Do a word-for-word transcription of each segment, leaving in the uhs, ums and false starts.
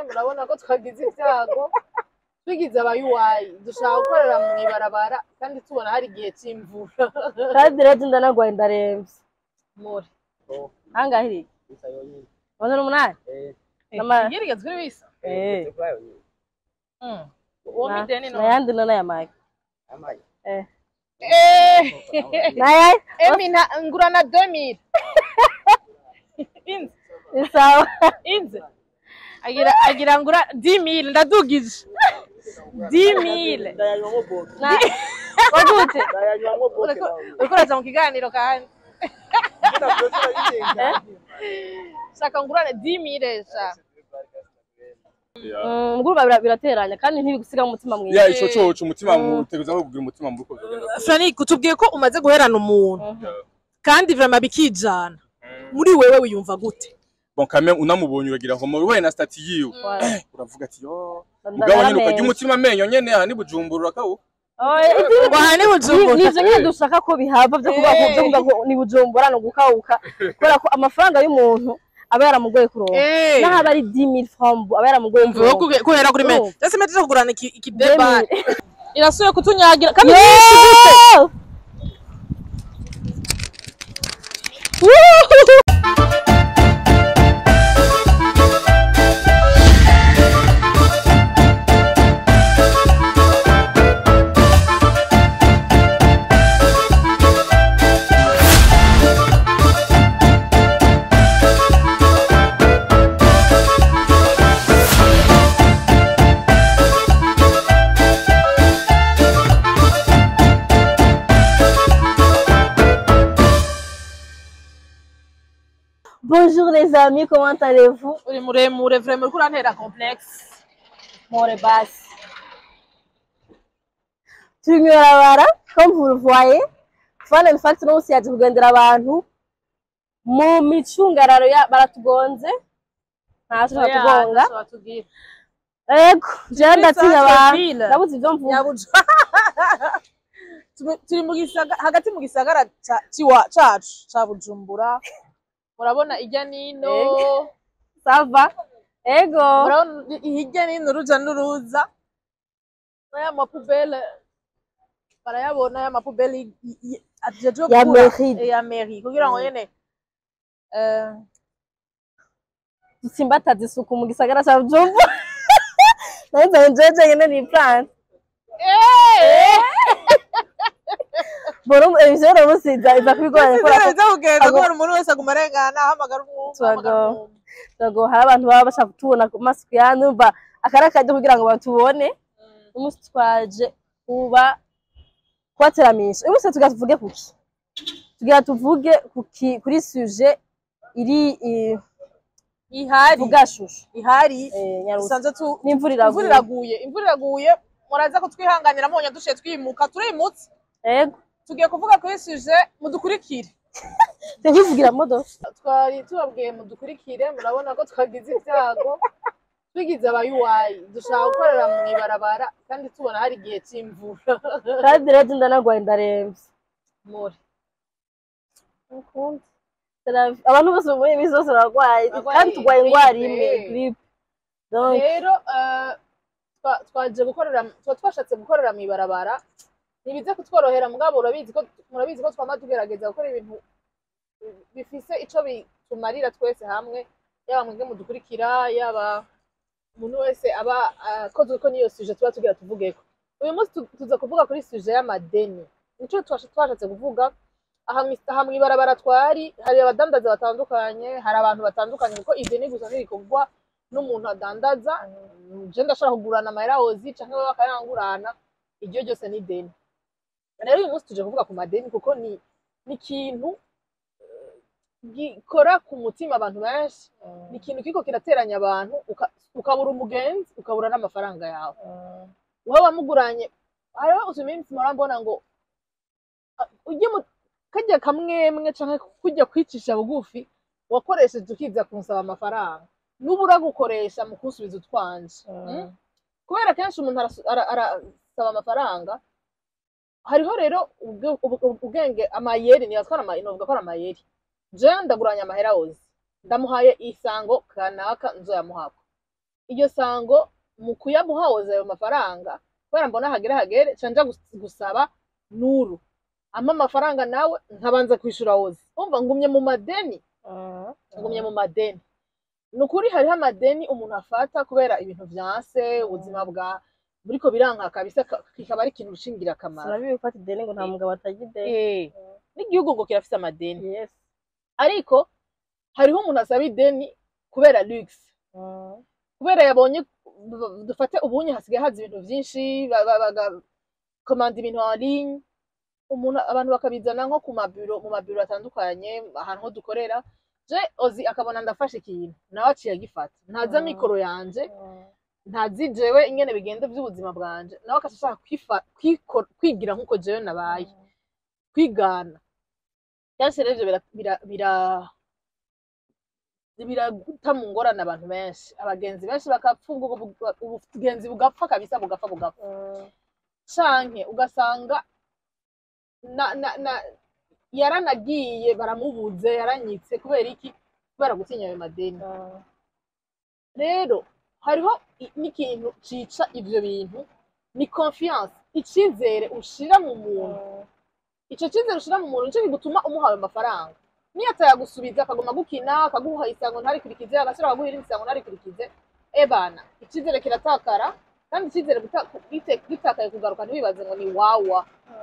murabona ko twagize ibyago twigize abayuwayi dushaka gukorera mu ibarabara kandi tubona hari igihe cy'imvura kandi rero ndanagwaye ndaremvye muri angahe Wazana umunani nama ngirigeze kuri bisa eh mm uwo mideni no nayandi nana ya mike amaye eh eh naya emina ngurana deux mille inze isawa inze agira agira ngura dix mille ndadugije dix mille na wagute ukora mu kiganiro kandi saka ngurane dix mille sha muguru birateranya kandi ntibigusiga mu mutima mwiza ya ico coco umutima muteguza ko kugira umutima mbuko Fani kutubwiye ko umaze guherana umuntu kandi vraiment bikijana muri wewe wiyumva gute bon quand même unamubonye uragira ngo muri na stati yiwe uravuga ati yo mugabo nyine ukagira umutima amenyo nyene aha ni bujumbura kawo ngo aha ni bujumbura nivyo nyine dushaka ko bihava byo kuba byo kuvuga ni bujumbura no gukawuka kubera ko amafaranga y'umuntu aba yaramugoye kuronka naho aba ari dix mille francs aba yaramugoye kuronka kuhera kuri me ese meje kugurana iki deba irasuye kutunyagira kandi Bonjour les amis, comment allez-vous? Uri muremure vraiment uri kurantera complexe. More basse. Tunyurabara, comme vous le voyez. Fun and fact no si yaje kugendera abantu mu micungararo ya baratugonze. Ntazo batugonga. Ego, je ndatinya abantu. Nabuze ivyo mvuga. Yabuja. Turi mu gisagara hagati mu gisagara ciwa cacu ca Bujumbura. Murabona ijya nino sava ego murabona ijya nino ruja n'uruza aya mapubele barayabona aya mapubele ajeje ya mairie ya mairie kugira ngo yene eh dusimbataza isuku mu gisagara ca Bujumbura nazo njeje nyene ni plan eh Borum emisoro musiza iza kwigoranye ko kugenda ko umuntu wese agumarengana ahamagara umwumva Tago hari abantu baba bashaka tubona masuku yanumva akarakajye kugira ngo batubone umunsi twaje kuba kwateramisha uyu munsi tugavuge kuki tugira tuvuge kuki kuri sujet iri ihari bugashusho ihari eh sanze tu n'imvura iraguye imvura iraguye muraza ko twihanganira monye dushe twimuka turimutse ego tugiye kuvuga kuri sujet mudukurikire Ndakivugira modo twari tubabwiye mudukurikire murabona ko twagize ibyago twigize abayuwayi dushaka gukorera mu ibarabara kandi tubona hari igihe cy'imvura kandi rero ndanagwaye ndaremvye muri ukundi abantu bose muri ibi zose baragwaye kandi tugwaye ingwara imwe grippe rero twaje gukorera twashatse gukorera mu ibarabara nibize kutworohera mugabo urabizi ko murabizi ko twama tugerageza gukora ibintu bifise ico bitumarira twese hamwe yaba mwebwe mudukurikira yaba umuntu wese aba akoze uko niyo sujet tuba tugira tuvugeko uyu munsi tuza kuvuga kuri sujet y'amadeni nico twashatse kuvuga aha mu ibarabara twari hari abadandaza batandukanye hari abantu batandukanye kuko ideni gusa ntirikugwa n'umuntu adandaza je ndashaka kugurana amahera ozi canke bakayangurana iryo ryose ni deni rero uyu munsi tuje kuvuga ku madeni kuko ni ni ikintu gikora ku mutima abantu benshi ni ikintu kiko kirateranya abantu ukabura umugenzi ukabura n'amafaranga yawe uba bamuguranye hariho usuminsi murambona ngo ujye kajya kamwemwe canke kujya kwicisha bugufi wakoresheje ukiza kunsaba amafaranga n'ubura gukoresha mu kusubiza utwanje kubera kenshi umuntu arasaba amafaranga hariho rero ubwenge amayeri ni yatwara amayeri novuga ko amayeri je ndaguranya amahera ozi ndamuhaye isango kanaka nzo yamuhako iryo sango mu kuyamuhawoza ayo mafaranga kubera mbona hagera hagere canja gusaba Nuru ama amafaranga nawe nkabanza kwishura woza umva ngumye mu madeni ngumye mu madeni nukuri hariho amadeni umuntu afata kubera ibintu vyanse ubuzima bwa buriko biranka kabisa kikaba ari ikintu ushingira akamaro sinabiye gufata ideni ngo nta mugabo atagira ideni eh n'igihugu ngo kirafise amadeni yes ariko hariho umuntu asaba ideni kubera luxe kubera yabonye dufate ubunye hasigaye hazi ibintu vyinshi commande ibintu en ligne umuntu abantu bakabizana nko ku mabiro mu mabiro atandukanye ahantu ho dukorera je ozi akabona ndafashe ikintu nawe aciye agifata ntaza mikoro yanje ntazi jewe ingene bigenda by'ubuzima bwanje nawe akashaka kwigira nkuko jewe nabaye kwigana cyase rero bira bira biraguta mu ngorane abantu benshi abagenzi benshi bakapfunga ubugenzi bugapfa kabisa bugapfa bugapfa canke ugasanga na na, na yaranagiye baramubuze yaranyitse kubera iki kubera gutinya ayo madeni rero hariho n'ikintu cica ivyo bintu ni confiance icizere ushira mu muntu ico cizere ushira mu muntu nico gituma umuhawe amafaranga niyo atayagusubiza akagoma gukina akaguha isango ntari kurikize agasura akaguha irindi isango ntari kurikize ebana icizere kiratakara kandi icizere gitakaye kugaruka ntibibaze ngo ni wawa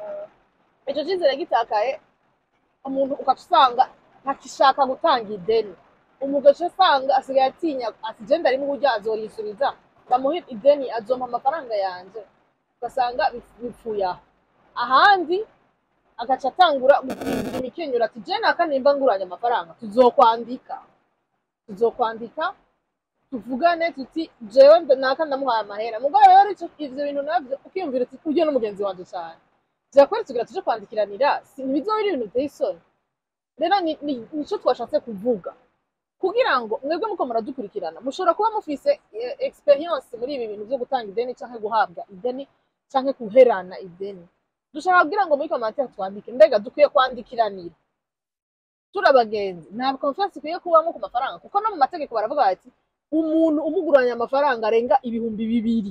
ico cizere gitakaye umuntu ukacusanga ntakishaka gutanga ideni umugace asanga asigaye atinya ati je ndari mu buryo azorisubiza bamuhe ideni azompa amafaranga yanje ugasanga bipfuya ahandi agaca atangura gukingira imikenyero ati je nakanimba nguranye amafaranga tuzokwandika tuzokwandika tuvugane tuti jewe naka ndamuhaye amahera mugabo rero ivyo bintu navyo ukiyumvira uti ujye n'umugenzi wanje cyane byakora tugira tuje kwandikiranira ntibizobiri ibintu biteye isoni rero nico twashatse kuvuga kugira ngo mwebwe muko muradukurikirana mushobora kuba mufise experience muri ibi bintu byo gutanga ideni canke guhabwa ideni canke kuherana ideni dushaka kugira ngo muri commentaire twandike mbega dukwiye kwandikiranira turabagenzi nta confiance kuye kubamo ku mafaranga kuko no mu mategeko baravuga bati umuntu umuguranya amafaranga arenga ibihumbi bibiri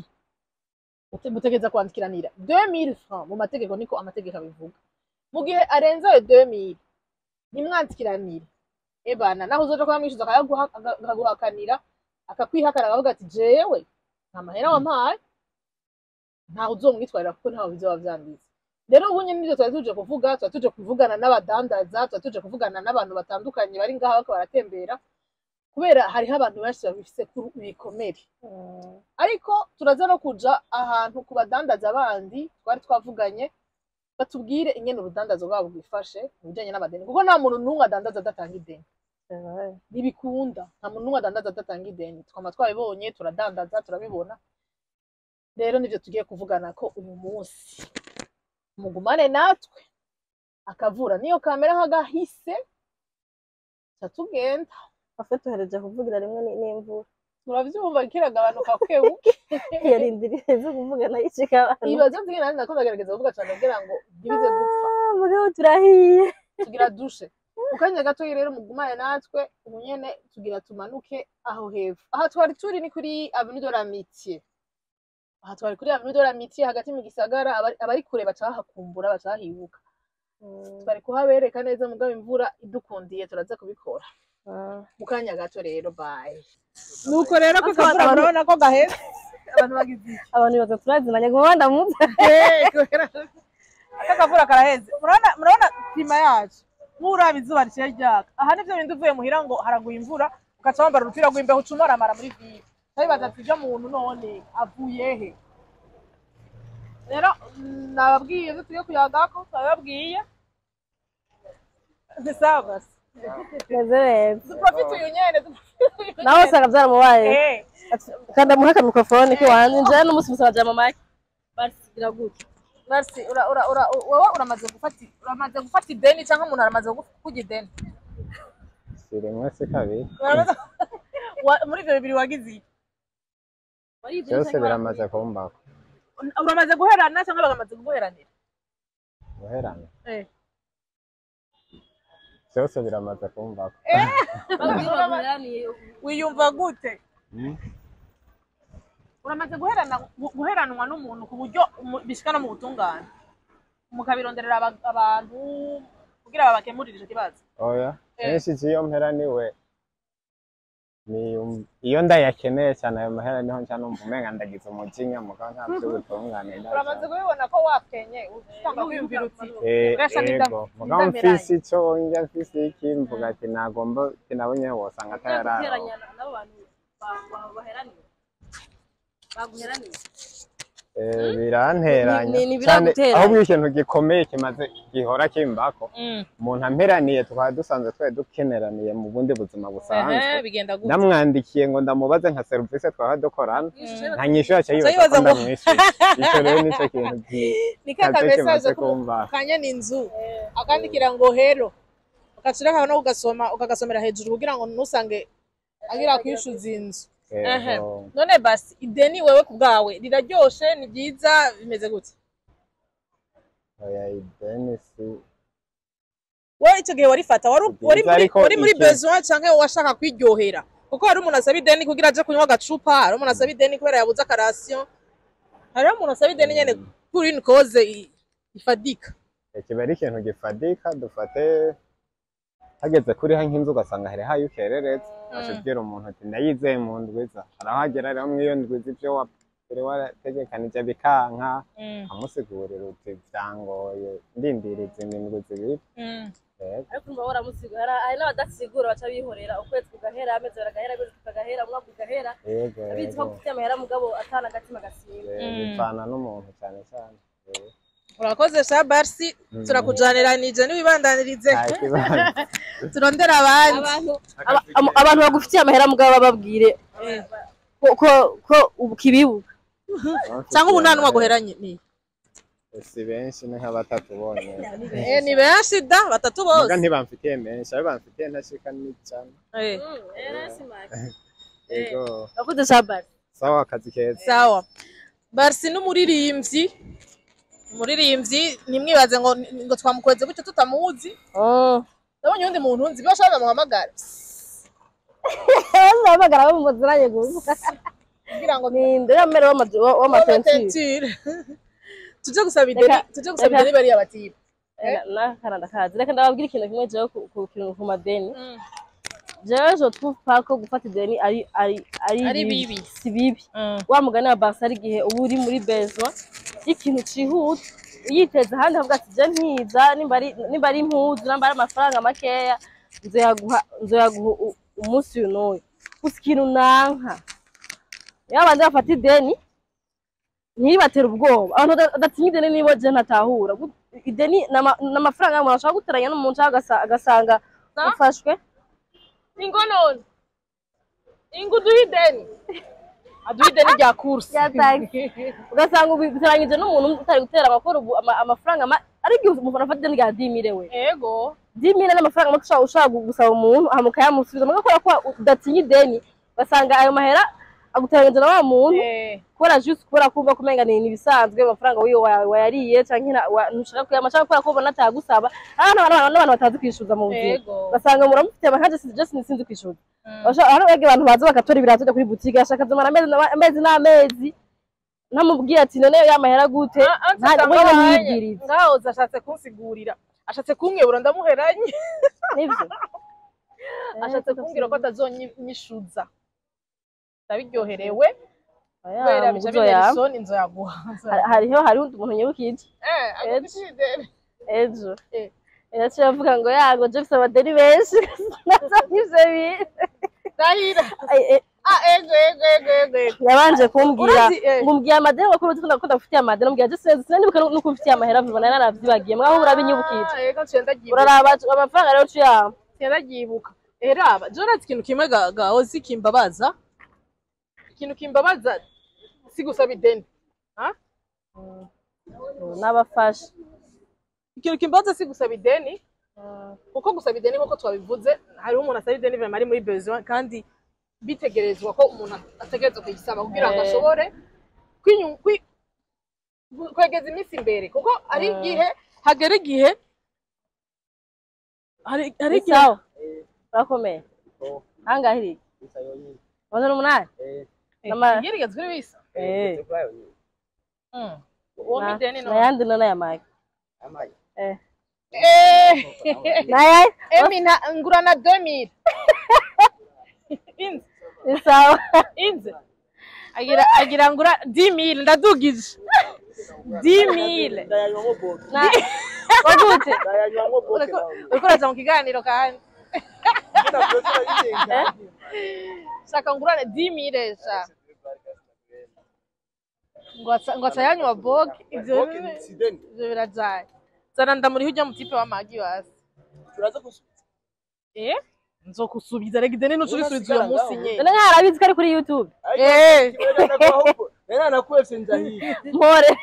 mutegeza kwandikiranira deux mille francs mu mategeko niko amategeko abivuga mu gihe arenze ayo deux mille nimwandikiranire ebana naho uzoja kwa mwishuza akaguhakanira akakwihakana akavuga ati jewe nta mahera wampaye ntaho uzomwitwarira kuko ntaho bizoba vyanditse rero ubu nyene nivyo twari tuje kuvuga twari tuje kuvugana n'abadandaza twari tuje kuvugana n'abantu batandukanye bari ngaha bako baratembera kubera hariho abantu benshi babifise ku bikomere ariko turaza no kuja ahantu ku badandaza bandi twari twavuganye batubwire ingene urudandazo rwabo bwifashe mu bijanye n'amadeni kuko nta muntu n'umwe adandaza adatanga ideni ntibikunda nta muntu n'umwe adandaza adatanga ideni twama twabibonye turadandaza turabibona rero nivyo tugiye kuvugana ko uyu munsi mugumane natwe akavura niyo kamera nk'agahise tatugenda afe tuhereje kuvugira rimwe n'imvura muravyumva kiragabanuka kwebuke yarindiriye zo kuvugana yicika abantu ibibazo byinshi nandi nako ndagerageza kuvuga cyane kugira ngo ntibize gupfa mugabo turahiye tugira dushe ukanya gato rero mugumane natwe ubu nyene tugira tumanuke aho hepfo aha twari turi ni kuri Avenue de l'Amitié aha twari kuri Avenue de l'Amitié hagati mu gisagara abari kure bacahakumbura bacahibuka twari kuhabereka neza mugabo imvura idukundiye turaza kubikora mukanya gato rero bye nuko rero ko kavura urabona ko gaheze abantu bagize abantu baza turazimanye ngo wanda muze aka kavura karaheze murabona murabona klima yacu muraba izuba rikiye ryaka aha nivyo bintu uvuye muhira ngo haraguye imvura ugaca wambara urupira rw'imbeho ucumaramara muri ville tabibaza ati jo muntu none avuye he rero nababwiye zo tugiye kuyagako twababwiye bisaba nezere profit uyu nyene naho sanga byaramubaye kanda muhaka mikrofone ko wanje nje n'umusi musabaje mama yake basigira gute merci ura ura ura wowe uramaze gufata uramaze gufata ideni cyangwa umuntu aramaze kugira ideni sire mwese kabiri muri ibyo bibiri wagize byose biramaze kumbako uramaze guherana cyangwa bagamaze guheranira guherana eh byose biramaze kumbako wiyumva gute uramaze guherana guheranwa n'umuntu ku buryo bishikana mu butungane mukabironderera abantu kugira babakemurire ico kibazo? Oya, kenshi iyo mpera niwe ni iyo ndayakeneye cyane ayo mahera niho nca numva umenga ndagize umujinya mugabo nta by'ubutungane. Uramaze kubibona ko wakenye utanga kwiyumvira uti urasa n'indabo mugabo mfise ico njya mfise iki mvuga ati nagomba tinabonye wosanga atayarara nabo bantu baheraniye baguheraniye biranteranya cyane aho ikintu gikomeye kimaze gihora kimbako umuntu amperaniye tukaba dusanzwe twe dukeneraniye mu bundi buzima busanzwe ndamwandikiye ngo ndamubaze nka service twaba dukorana nta nyishu yacu yibaza ndamwishyura icyo rero nicyo kintu nikaka message kanya n'inzu akandikira ngo hero ukacira no ugasoma ukagasomera hejuru kugira ngo nusange agira kwishuza inzu. None basi ideni wewe kubwawe riraryoshe ni byiza bimeze gute? Oya ideni si wowe icyo gihe warifata wari wari muri besoin canke washaka kwiryohera kuko hari umuntu asaba ideni kugira aje kunywa agacupa, hari umuntu asaba ideni kubera yabuze akarasiyo, hari umuntu asaba ideni nyene kuri une cause ifadika. Kiba ari ikintu gifadika dufate hageze kuri ha nk'inzu ugasanga hari hayo ukereretse ashobora umuntu ati ndayizeye mu ndwiza arahagera rero mwiyo ndwiza ibyo wapere warategekanije bikanka amusigurira uti byangoye ndindiriza indwi zibiri ariko mba waramusigura hari n'abadasigura baca bihorera ukwezi kugahera amezi baragahera kwezi kugahera umwaka ugahera abizi ko gufite amahera mugabo atana gatima gasimba bivana n'umuntu cyane cyane. Urakoze sha Barsi turakujaneranije niwibandanirize turondera abandi abantu bagufitiye amahera mugabo bababwire ko ko ukibibuka cyangwa ubu nta numwe aguheranye ni si benshi ni nka batatu bonyine eh ni benshi da batatu bose muga ntibamfitiye menshi abo bamfitiye ntashika n'icana eh ego urakoze sha Barsi sawa akazi keza sawa. Barsi n'umuririmbyi umuririmbyi nimwibaze ngo ngo twamukweze gutyo tutamuzi. Oh ndabonye undi muntu nzi bashaka bamuhamagara bamuhamagara bamuziranye gusa kugira ngo ni ndamere w'amatentire tuje gusaba ideni tuje gusaba ideni bari abatiba na Canada kazi reka ndababwira ikintu kimwe je ku kintu ku madeni jewe je trouve pas ko gufata ideni ari ari ari bibi si bibi wa mugani wa Barsi ari gihe ubu uri muri besoin ikintu cihuta uyiteza handi havuga ati je ntiza nimba ari nimba ari impuzu namba ari amafaranga makeya nzoyaguha nzoyaguha umunsi unoye usikintu nanka yabandi bafata ideni ntibatera ubwoba abantu badatinya ideni nibo je ntatahura ideni n'amafaranga umuntu ashaka guteranya n'umuntu agasanga ufashwe ingonone inguduha ideni aduha ideni rya kursi ugasanga ubiteranyije n'umuntu utari gutera amakuru amafaranga ariko umuntu afata ideni rya dix mille we ego dix mille n'amafaranga make ushaka gusaba umuntu amuka yamusubiza mugakora ko udatinya ideni basanga ayo mahera aguteranyije na wa muntu kubera juste kubera kumva kumenga ni ibisanzwe amafaranga wiyo wayariye canke ntushaka kuyamashaka kubera ko ubona atagusaba abantu batazi kwishuza mu buzima basanga muramufite amakaje just sinzi kwishuza hari abantu baza bagatora ibirato kuri boutique ashaka zomara amezi n'amezi namubwiye ati none yamahera gute ntabwo yibwiriza ngaho zashatse kunsigurira ashatse kumwebura ndamuheranye nivyo ashatse kumbwira ko atazonyishuza ndabiryoherewe kubera bica binerisoni inzo yaguha hariho hari undi muntu nyibukije ejo yaciye avuga ngo yago je gusaba deni benshi nazanyije bire ndahira ah ego ego ego ego yabanje kumbwira ngumbwiye amadeni ngo kuruti ndakunda gufitiye amadeni mbwiye je sinzi nibuka nuko mfitiye amahera bibona naravyibagiye mwaho urabinyibukije ego cyenda gibuka uraraba amafaranga rero cyama cyenda gibuka eraba Jonathan ikintu kimwe gaho zikimbabaza ikintu kimbabaza si gusaba ideni ha n'abafasha ikintu kimbabaza si gusaba ideni kuko gusaba ideni nkuko twabivuze hari umuntu asaba ideni vraiment ari muri besoin kandi bitegerezwa ko umuntu ategerezwa kuyisaba kugira ngo ashobore kwegeza iminsi imbere kuko ari igihe hagera igihe hari hari igihe urakomeye angahe iri Wazana umunani? Nama ngirigeze kuri bisa. Eh. Mm. Uwo mideni no. Nayandi nana ya Mike. Amaye. Eh. Eh. Naya? Emi na ngura na deux mille. Inze. Isawa. Inze. Agira agira ngura dix mille ndadugije. dix mille. Ndayanywamo boke. Na. Wagute. Ndayanywamo boke. Uriko uraza mu kiganiro kandi. Saka ngurane dix mille sha. Ngwatsa ngwatsa yanywa boke ivyo Boke ni sideni. ivyo birajaye. Zana ndamuri hujya mutipe wa magi wasi. Turaza kusubiza. Eh? Nzokusubiza rega ideni nucubisubiza uyo musi nye. None nkarabizi kari kuri YouTube. Eh. Nena nakwese nzahiye. Mpore.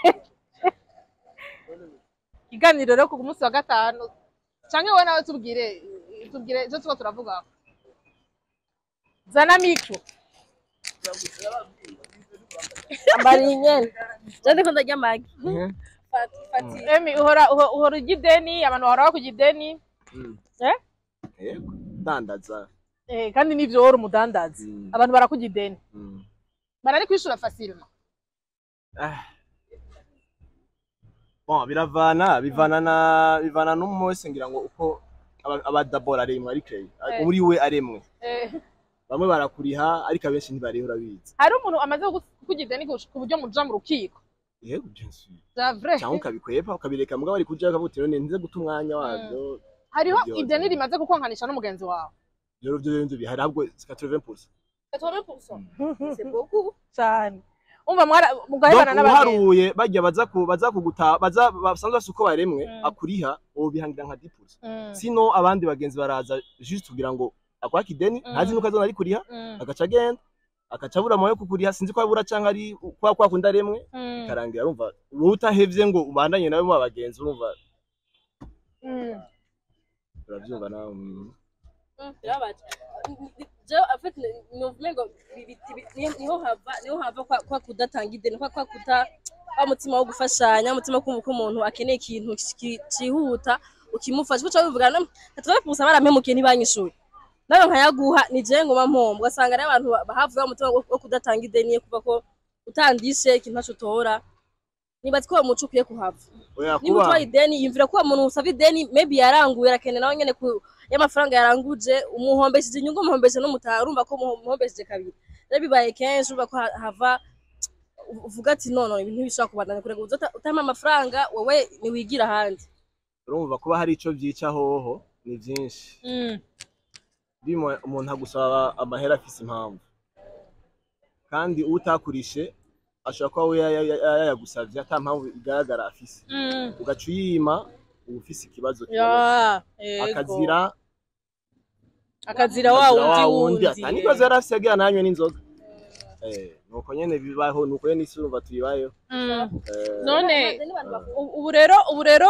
Iganiro rero ku munsi wa gatanu. Canke wowe nawe tubwire tubwire cyo tuba turavuga. Zana mikro. Ambari nyene. Jandi ko ndarya Mike. Fati fati. Emi uhora uhora ugideni abantu bahora bakugideni. Eh? Yego. Dandaza. Eh kandi nivyo wora umudandazi. Abantu barakugideni. Barari kwishura facilement. Ah. Bon, biravana, bivana na bivana n'umunsi ngira ngo uko abadabora aremwe ari kare. Muri we aremwe. Eh. Bamwe barakuriha ariko abenshi ntibariho urabizi. Hari umuntu amaze kugideni ku buryo muja mu rukiko. Yego bien sûr. C'est vrai. Cyangwa ukabikwepa ukabireka mugabo ari kuja akabutiro nze guta umwanya wabyo. Hariho ideni rimaze gukonkanisha n'umugenzi wawe. Rero byo bindi bihari ahubwo quatre-vingts pour cent. quatre-vingts pour cent. C'est beaucoup cyane. Umva mwara mugahebana n'abantu. Haruye bajya baza ku baza kuguta baza basanzwe basuko baremwe akuriha ubu bihangira nka dix pour cent. Sino abandi bagenzi baraza juste kugira ngo akwaka ideni ntazi nuko azona ari kuriha agaca agenda akacabura moyo kukuriha sinzi ko abura canka ari kwa kwa kunda remwe karangira urumva wowe utahevye ngo ubandanye nawe mu bagenzi urumva mm uravyumva nawe Birabaje. Je afite novumengo niho hava niho hava kwa kudatanga ideni kwa kwa kuta umutima wo gufashanya umutima ko umuntu akeneye ikintu cihuta ukimufasha cyo bivugana quatre-vingts pour cent barampemukiye ntibanyishuye naro nkayaguha ni je ngoma mpombo gasanga ari abantu bahavuga umutima wo kudatanga ideni kuva ko utandishe ikintu ntaco tora nibazi ko umuco ukwiye kuhava niba utwaye ideni yimvira ko umuntu usaba ideni maybe yaranguye arakenera nawe nyene ku y'amafaranga yaranguje umuhombesheje inyungu umuhombesheje n'umutaha urumva ko umuhombesheje kabiri rero bibaye kenshi urumva ko hava uvuga ati none ibintu ntibishaka kubandanya kurega utama amafaranga wowe niwigira ahandi urumva kuba hari ico vyica hoho ni vyinshi mm. Bimo umuntu agusaba amahera afise impamvu kandi utakurishe ashaka ko yayagusavye ata mpamvu igaragara afise mm. ugaca uyima ufise ikibazo yeah, akazira akazira wa wundi atani ko zara afise agira nanywe n'inzoga eh nuko nyene bibaho nuko nyene isurumva tuyibayo mm. eh, none ubu rero ubu rero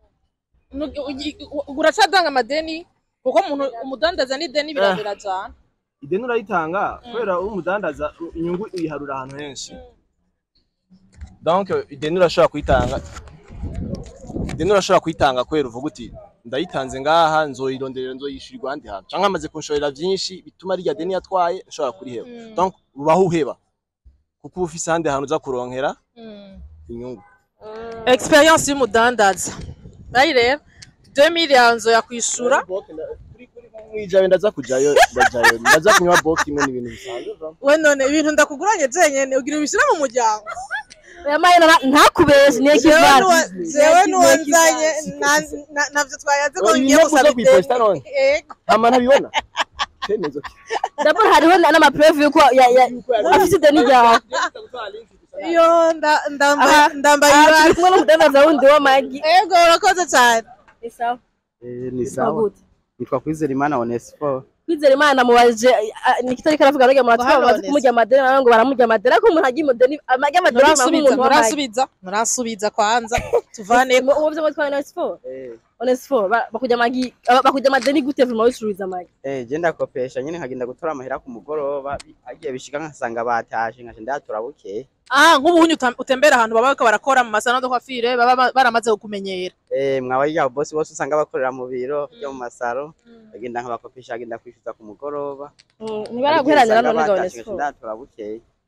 uracadanga amadeni kuko umuntu umudandaza n'ideni birabira cyane ideni urayitanga kubera umudandaza inyungu iharura ahantu henshi donc ideni urashobora kuyitanga ideni urashobora kuyitanga kubera uvuga uti ndayitanze ngaha nzoyironderera nzoyishyurirwa ahandi hantu cyangwa amaze kunshorera byinshi bituma rya deni yatwaye nshobora kuriheba donc ubaho uheba kuko uba ufise ahandi hantu uza kuronkera inyungu experience y'umudandaza bari rero deux mille yanzo yakwishura mwijabe ndaza kujayo ndajayo ndaza kunywa box imwe n'ibintu bisanzwe we none ibintu ndakuguranye jenyene ugira ubishira mu muryango yamaye ntakubeze niye kivana jewe nuwanzanye navyo twayaze ko ngiye gusaba ideni yego ama ntabibona temezo d'abord hariho n'ama preuve yuko afite ideni ryawe iyo ndamba ndamba ari kumwe n'umudandaza wundi wa Magi yego urakoze cyane ni sawa eh ni sawa nitwa Kwizera Imana Onesphore Kwizera Imana mubaje nikitari karavuga rege mu batwa bazi kumujya amadeni ngo baramujya amadeni ariko umuntu agiye modeni amajya amadeni amasubiza murasubiza murasubiza kwanza tuvane uwo byo batwa Onesphore eh Onesphore bakujya Magi bakujya amadeni gute vuba wisuriza Magi eh je ndakopesha nyine nkagenda gutora amahera ku mugoroba agiye bishika nkasanga batashe nkaje ndatura bukeye ah nk'ubuhunyu utembera ahantu baba barakora mu masano d'coiffure baba baramaze kumenyera eh mwabaye ya boss bose usanga bakorera mu biro byo mu masaro bagenda nk'abakopesha agenda kwishyuza ku mugoroba ntibaraguheranira none ga Onesphore ndatura bukeye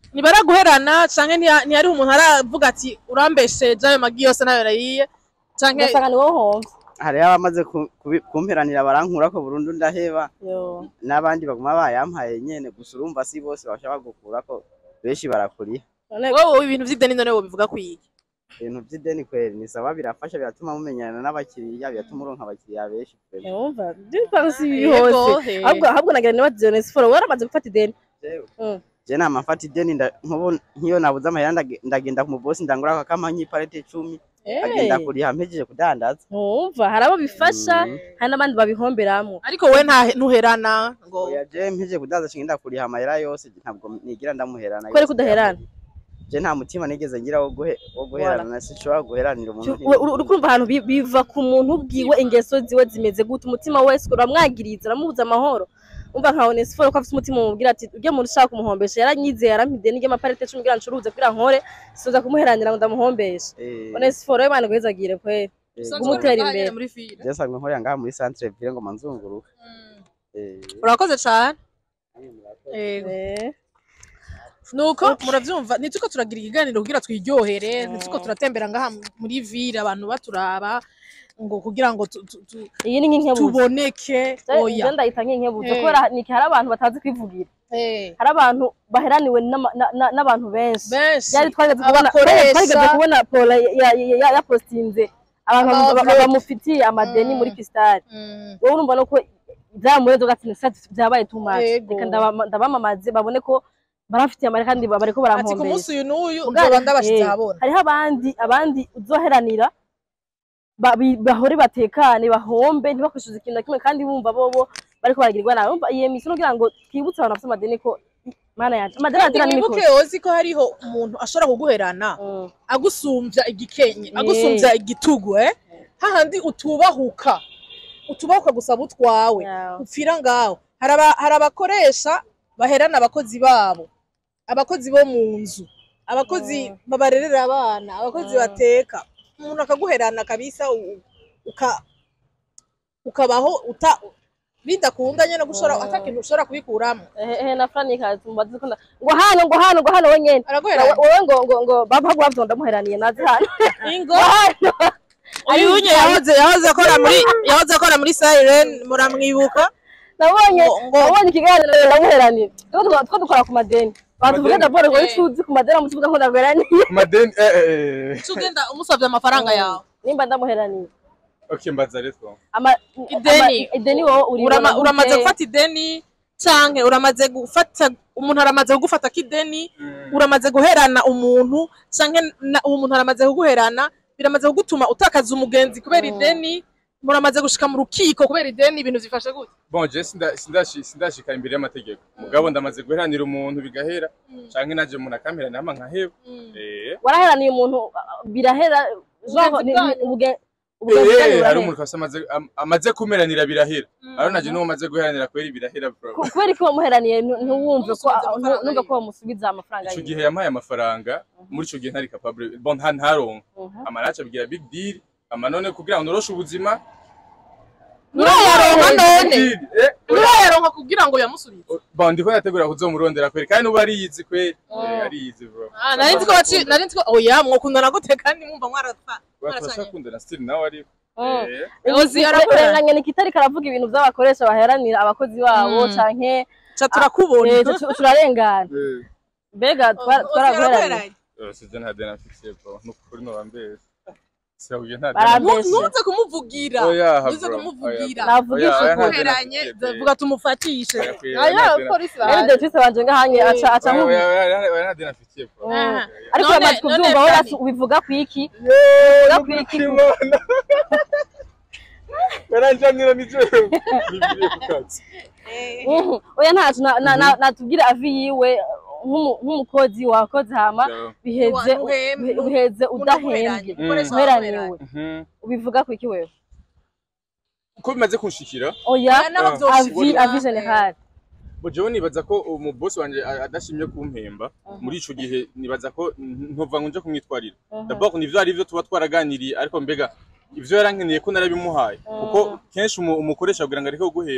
nibaraguherana canke ntiyari umuntu aravuga ati urambesheje ayo magi yose nayo nariye canke ugasanga ni wowe uhomvye hariho abamaze ku- kubi- kumperanira barankurako burundu ndaheba yo n'abandi baguma bayampaye nyene gusa urumva si bose bashaka gukurako benshi barakuriha none wowe ibintu vy'ideni none wobivuga kwiki ibintu vy'ideni kweri ni sawa birafasha biratuma mumenyana n'abakiriya biratuma uronka abakiriya benshi kweri. wumva by'ipanga si Yego, bihose he. ahubwo ahubwo nagira niba Dionesphore waramaze gufata ideni Jewe Mm. je nama mfata ideni nda- nkubu nk'iyo nabuze amahera ndage- ndagenda ku mubosi ndangura akakama nk'iparete icumi agenda Eh, kuriha mpejeje kudandaza. wumva hari abo bifasha Mm. hari n'abandi babihomberamwo ariko we nta ntuherana ngo Oya je mpejeje kudandaza ngenda kuriha amahera yose ntabwo nigira ndamuherana. Kubera yose ko udaherana? Je nta mutima nigeze ngira wo guhe wo guherana na sinshobora guheranira umuntu. Cyo- uri uri kumva ahantu bi- biva ku muntu ubwiwe ingeso ziwe zimeze gute umutima wese uramwagiriza uramubuza amahoro umva nka Onesphore ko afite umutima umubwira ati ujye muntu ushaka kumuhombesha yaranyizeye yarampide n'ige amaparete cumi kugira ncuruze kugira nkore soza kumuheranira ngo ndamuhombeshe Eh, Onesphore Imana guhezagire kweri eh, umutera imbere. muri file je sangwe nkorera ngaha muri centre ville ngo manzunguruka. Eh, urakoze cane yego Eh, nuko muravyumva nituko turagira ikiganiro kugira twiryohere nituko turatembera ngaha muri ville abantu baturaba ngo kugira ngo tu- tu- tu- iyi ni nk'inkebuzo tuboneke oya oya ndayita nk'inkebuzo Eh. kubera ni hari abantu batazi kwivugira Eh, hari abantu baheraniwe n'ama- na- na- n'abantu benshi benshi yari twageze kubona abakoresha. twageze kubona Paula ya- ya- ya- yapostinze abantu Ama ba- vlog. bamufitiye amadeni Mm. muri Pistari Mm. wowe urumva no ko byamurenze ugati byabaye too much Yego. reka ndaba- ndabamamaze babone ko barafitiye amare kandi bariko ati ku munsi barampombesha uyu n'uyu Ubwa- nzoba ndabashitse eh, ahabona hariho abandi abandi uzoheranira ba- bi- bahore batekane bahombe ntibakoresheje ikintu na kimwe kandi bumva bobo bariko baragirwa nawe umva iyi misi kugira ngo twibutse abantu bafite amadeni ko mana yacu amadeni kandi agira wibuke n'imikono ozi ko hariho umuntu ashobora kuguherana Mm. agusumbya igikenye Eh. agusumbya igitugu eh hahandi utubahuka utubahuka gusaba utwawe Yeah. upfira ngaho hari aba- hari abakoresha baherana abakozi babo abakozi bo mu nzu abakozi babarerera abana abakozi bateka umuntu akaguherana kabisa u- uka ukabaho uta bidakunda nyene gushora Mm. atakintu ushobora kubikuramo ehe na Franny kazi mubazi ko ngo hano ngo hano ngo hano wenyene araguherana wowe ngo ngo ngo baba bavyo ndamuheraniye nazi hano ingo uyu unye yahoze yahoze akora muri yahoze akora muri Siren muramwibuka nabonye Ngo- ngo- nabonye ikiganiro ndamuheraniye two two- two dukora ku madeni batuvuga Madeni? d'abord ngo Eh. icuzi ku madeni mutuvuga ko ndamuheraniye madeni eh eh eh. tugenda umusabye amafaranga yawe nimba ndamuheraniye Okay, mbaza rero. ama Ideni. ama- ideni wowe uri Urama- uramaze gufata ideni canke uramaze gufata umuntu aramaze kugufata kideni uramaze guherana umuntu canke na- uwo muntu aramaze kuguherana biramaze kugutuma utakaza umugenzi kubera ideni muramaze gushika mu rukiko kubera ideni ibintu zifashe gute Bon, je sinda sindashi sindashika imbere y'amategeko. Mugabo ndamaze guheranira umuntu bigahera canke naje umuntu akampera nama nkaheba. Eh. waraheraniye umuntu uh, birahera genre Ubugenzi ni- bwanyu. ni- ubuge- ubugenzi bwanyu Eh, hari burahera. umuntu kase amaze am- amaze kumeranira birahera. Aro naje no amaze guheranira kweri birahera bro. Ku- kubera ko wamuheraniye ntu- ntuwumve ko Umusubiza amafaranga numva yiwe. ko wamusubiza amafaranga Ico yiwe. gihe yampaye amafaranga muri ico gihe ntari capable. Bon, nta ntaronka. Mhm. Amaracha bigira big deal. Amanone kugira ngo noroshe ubuzima. urayaronka none Eh. urayaronka kugira ngo yamusubize Bon, ndiko nategura kuzomurondera kweri kandi uba ariyizi kweri. Eh, ariyizi bro. Ah, nari nzi ko baci nari nzi ko oya mwokundana gute kandi mwumva mwaratwa Batashaka kundana still nawe ari. Mm. Eh. Ozi arakorana. Urenganye nikitari karavuga ibintu by'abakoresha baheranira abakozi babo Mm. canke ca turakubona eh, tu- turarengana Eh. mbega twara- twaraguheraniye Sije nta dena fixie bro. Nukuri no bambere. Sije nta Barambe- dena. ntuze kumuvugira Oya, ntuze bro. kumuvugira navugisha Oya, oya, ukuri duheranye nta- vuga tumufatishe Oya, aya nta- polisi rero bahari Detrice wanje ngahanye aca aca Oya, nkubi oya, oya, oya, nta dena fixie bro. Aha. ariko None- bamaze none kuvyumva wowe Franny. rasi ubivuga kwiki ubivuga kwiki Baranjanira nijoro. Nibiriye kukazi. Mhm. oya ntacu na- na- na- natubwire avi yiwe nk'umu- nk'umukozi wakoze hama Yeah. biheze Ntuhembe. biheze udahembye Unamuheranye, ukoresha uheraniwe wamuheranye. Mhm. ubivuga kwiki wewe Uko bimaze kunshikira, oya Oya, naho Ah. vyoshika. avi avi general bo jewe nibaza ko umu boss wanje a- adashimye kumpemba muri ico gihe nibaza ko ntova ngo nje kumwitwarira. D'abord nivyo ari byo tuba twaraganiriye ariko mbega ivyo yarankeneye ko narabimuhaye kuko kenshi umu- umukoresha kugira ngo areke guhemba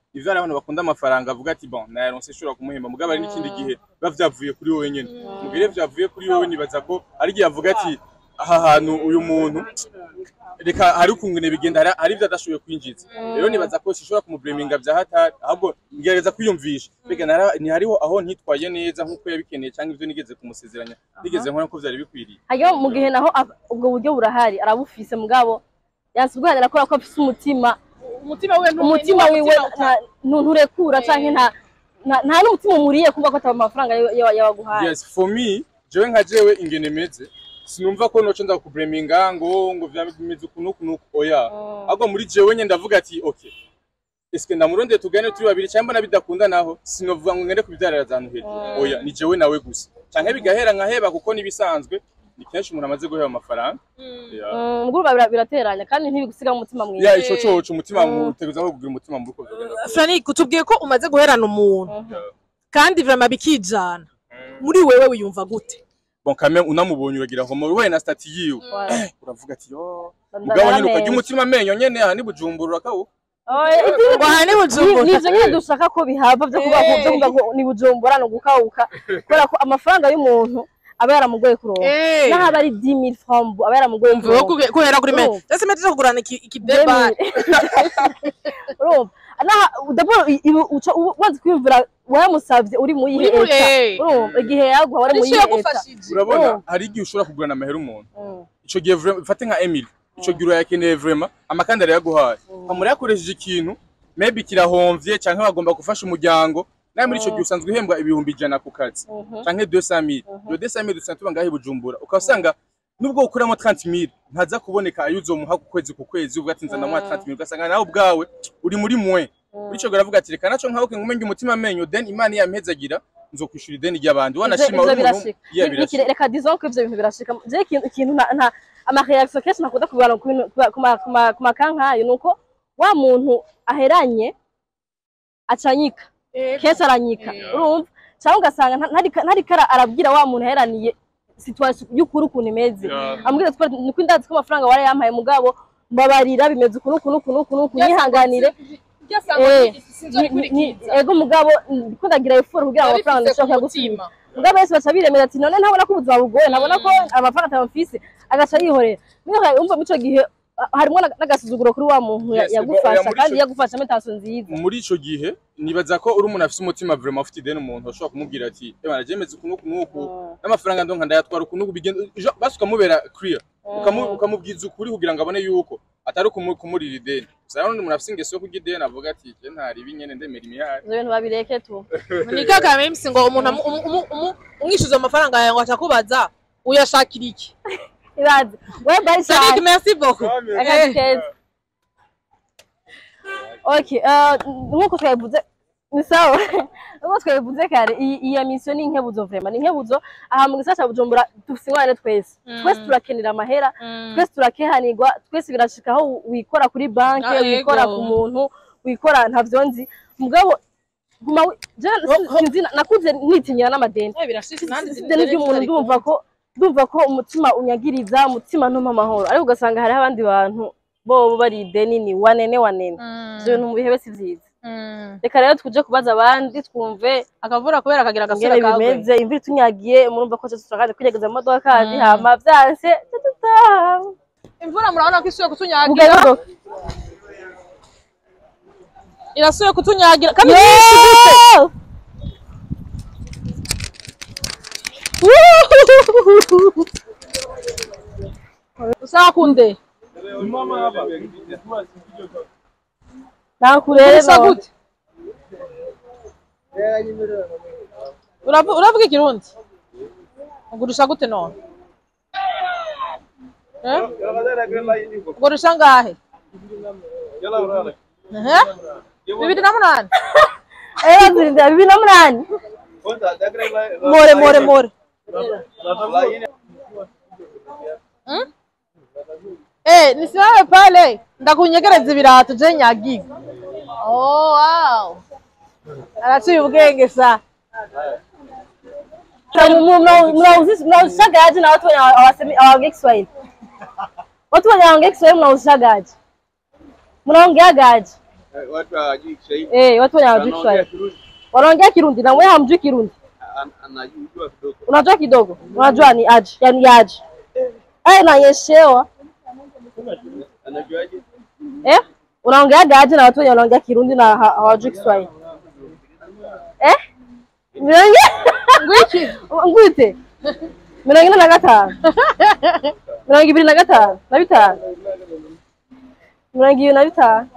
ivyo ari abantu bakunda amafaranga avuga ati bon nayaronse shobora kumuhemba mugabo ari n'ikindi gihe bavyavuye kuri wowe nyene mugire vyavuye kuri wowe nibaza ko ari gihe avuga ati aha hantu uyu muntu reka hari ukungene bigenda hari ivyo adashoboye kwinjiza rero nibaza ko sishobora kumubreminga vya hatari ahubwo ngereza kwiyumvisha bega ni hariho aho ntitwaye neza nkuko yabikeneye cyangwa ivyo nigeze kumusezeranya nigeze nkora ko vyari bikwiriye hayo mu gihe naho ubwo buryo burahari arabufise mugabo yansubwanira ko ko afise umutima umutima wiwe umutima wiwe nturekura canke nta nta n'umutima umuriye kumva ko ataba amafaranga yabaguhaye. Yes, for me jewe nka jewe ingene meze sinumva ko noco ndakubreminga ngo ngo vyamize ukuntu kunuko oya ahubwo muri jewe nye ndavuga ati okay eske ndamuronde tugane turi babiri cyangwa nabidakunda naho sinovuga ngo ngende kubibyarira zantu hera oya ni jewe nawe gusa canke bigahera nkaheba kuko nibisanzwe ni kenshi umuntu amaze guheba amafaranga mm ngurba birateranya kandi ntibigusiga mu mutima mwiza ya ico coco umutima muteguza ko kugira umutima mbuko Fani kutubwiye ko umaze guherana umuntu kandi vraiment bikijana muri wewe wiyumva gute bon quand même unamubonye uragira ngo muri na stati yiwe uravuga ati yo mugabo nyine ukajya umutima amenyo nyene aha ni bujumburura kawo ngo aha ni bujumbura nivyo nyine dushaka ko bihava byo kuba byo kuvuga ngo ni bujumbura no gukawuka kubera ko amafaranga y'umuntu aba yaramugoye kuronka naho aba ari dix mille francs aba yaramugoye kuronka kuhera kuri me ese mete zo kugurana ikideba urumva naha d'abord wanze kwiyumvira wamusavye uri mu yihe eta urumva igihe yagwa wari mu yihe eta urabona hari igihe ushobora kugurana amahera umuntu ico gihe fate nka Emile ico gihe yakeneye vraiment amakandara yaguhaye amuri yakoresheje ikintu maybe kirahomvye canke bagomba gufasha umuryango naye muri ico gihe usanzwe uhembwa ibihumbi ijana ku kazi canke deux cent mille yo deux cent mille dusanzwe bangahe Bujumbura ukasanga nubwo ukuramo trente mille ntaza kuboneka ayuzo muha ku kwezi ku kwezi uvuga ati nzana mu trente mille ugasanga nawe ubwawe uri muri mwe bico garavuga ati reka naco nkaho ngumenge umutima amenyo then imana yampezagira nzokwishura ideni ry'abandi wanashima umuntu yabirashika reka disons ko ivyo bintu birashika je ikintu nta ama reaction kenshi nakunda kubana ku makankayo nuko wa muntu aheranye acanyika kenshi aranyika urumva cyangwa ugasanga ntari kara arabwira wa muntu aheraniye situation y'ukuri ukuntu imeze ambwira twa niko ndazi ko amafaranga wari yampaye mugabo mbabarira bimeze ukuntu ukuntu ukuntu ukuntu kunyihanganire ego mugabo kundagira ifuru kugira ngo amafaranga ndashaka gutima mugabo wese bacabiremera ati none ntabona ko ubuzima bugoye ntabona ko amafaranga atamfise agaca yihorera niho umva muco gihe harimo n'agasuzuguro kuri wa muntu yagufasha kandi yagufasha metaso nziza muri ico gihe nibaza ko uri umuntu afise umutima vraiment ufite ideni umuntu ashobora kumubwira ati ebana jemeze ukuntu kunuko n'amafaranga ndonka ndayatwara ukuntu bigenda basuka mubera clear ukamubwiza ukuri kugira ngo abone yuko atari kumurira ideni gusa n'undi umuntu afise ingeso yo kugira ideni avuga ati je ntari binyene ndemera imihari ibintu babireke tu ni kaka memsi ngo umuntu umwishuza amafaranga yawe atakubaza uyashakira iki Irazi. Wewe bari cyane. Merci beaucoup. Okay, uh nkuko twabivuze ni sawa. Nkuko twabivuze kare iyi mission ni nkebuzo vraiment. Ni nkebuzo aha mu gisata Bujumbura dufisingwane twese. Twese turakenera amahera, twese turakehanirwa, twese birashikaho wikora kuri banke, wikora ku muntu, wikora ntavyonzi. Mugabo guma je nakuze nitinyira n'amadeni. Eh birashika nandi zindi umuntu ndumva ko ndumva ko umutima unyagiriza umutima ntuma amahoro ariko ugasanga hari abandi bantu bo bari ideni ni wanene wanene je no mubihebe si vyiza reka rero tuje kubaza abandi twumve akavura kubera akagira agasura kawe bimeze imvira tunyagiye murumva ko turakaje kwigeza mu modoka kandi hama vyanse imvura murabona ko isuye kutunyagira irasuye kutunyagira kandi Usawa kunde. Mama hapa. Na kurere no. Uravu uravuga ikirundi. Ugurusha gute none? Eh? Ugurusha ngahe? Eh? bibiri na munani. Eh, bibiri na munani. More more more. Hmm? Eh, nisimame pale. Ndakunyegereza ibirato je nyagiga. Oh wow. Araciye ubwenge sa. Tamu mnauzi mnauzishagaje na watu hawasemi hawaongea Kiswahili. Watu wanaongea Kiswahili mnauzishagaje? Mnaongeagaje? watu hawajui Kiswahili. Eh, watu hawajui Kiswahili. Wanaongea Kirundi na wewe hamjui Kirundi. Anajua kidogo. Unajua kidogo? Unajua ni aje? Yaani aje? Eh, naonyeshewa. Anajuaje? Eh? Unaongea aje na watu wenye wanaongea Kirundi na hawajui Kiswahili? Eh? Mnaongea? Ngwiki. Ngwite. Mnaongea na gatano. Mnaongea ibiri na gatano. Na bitanu. Mnaongea na bitanu.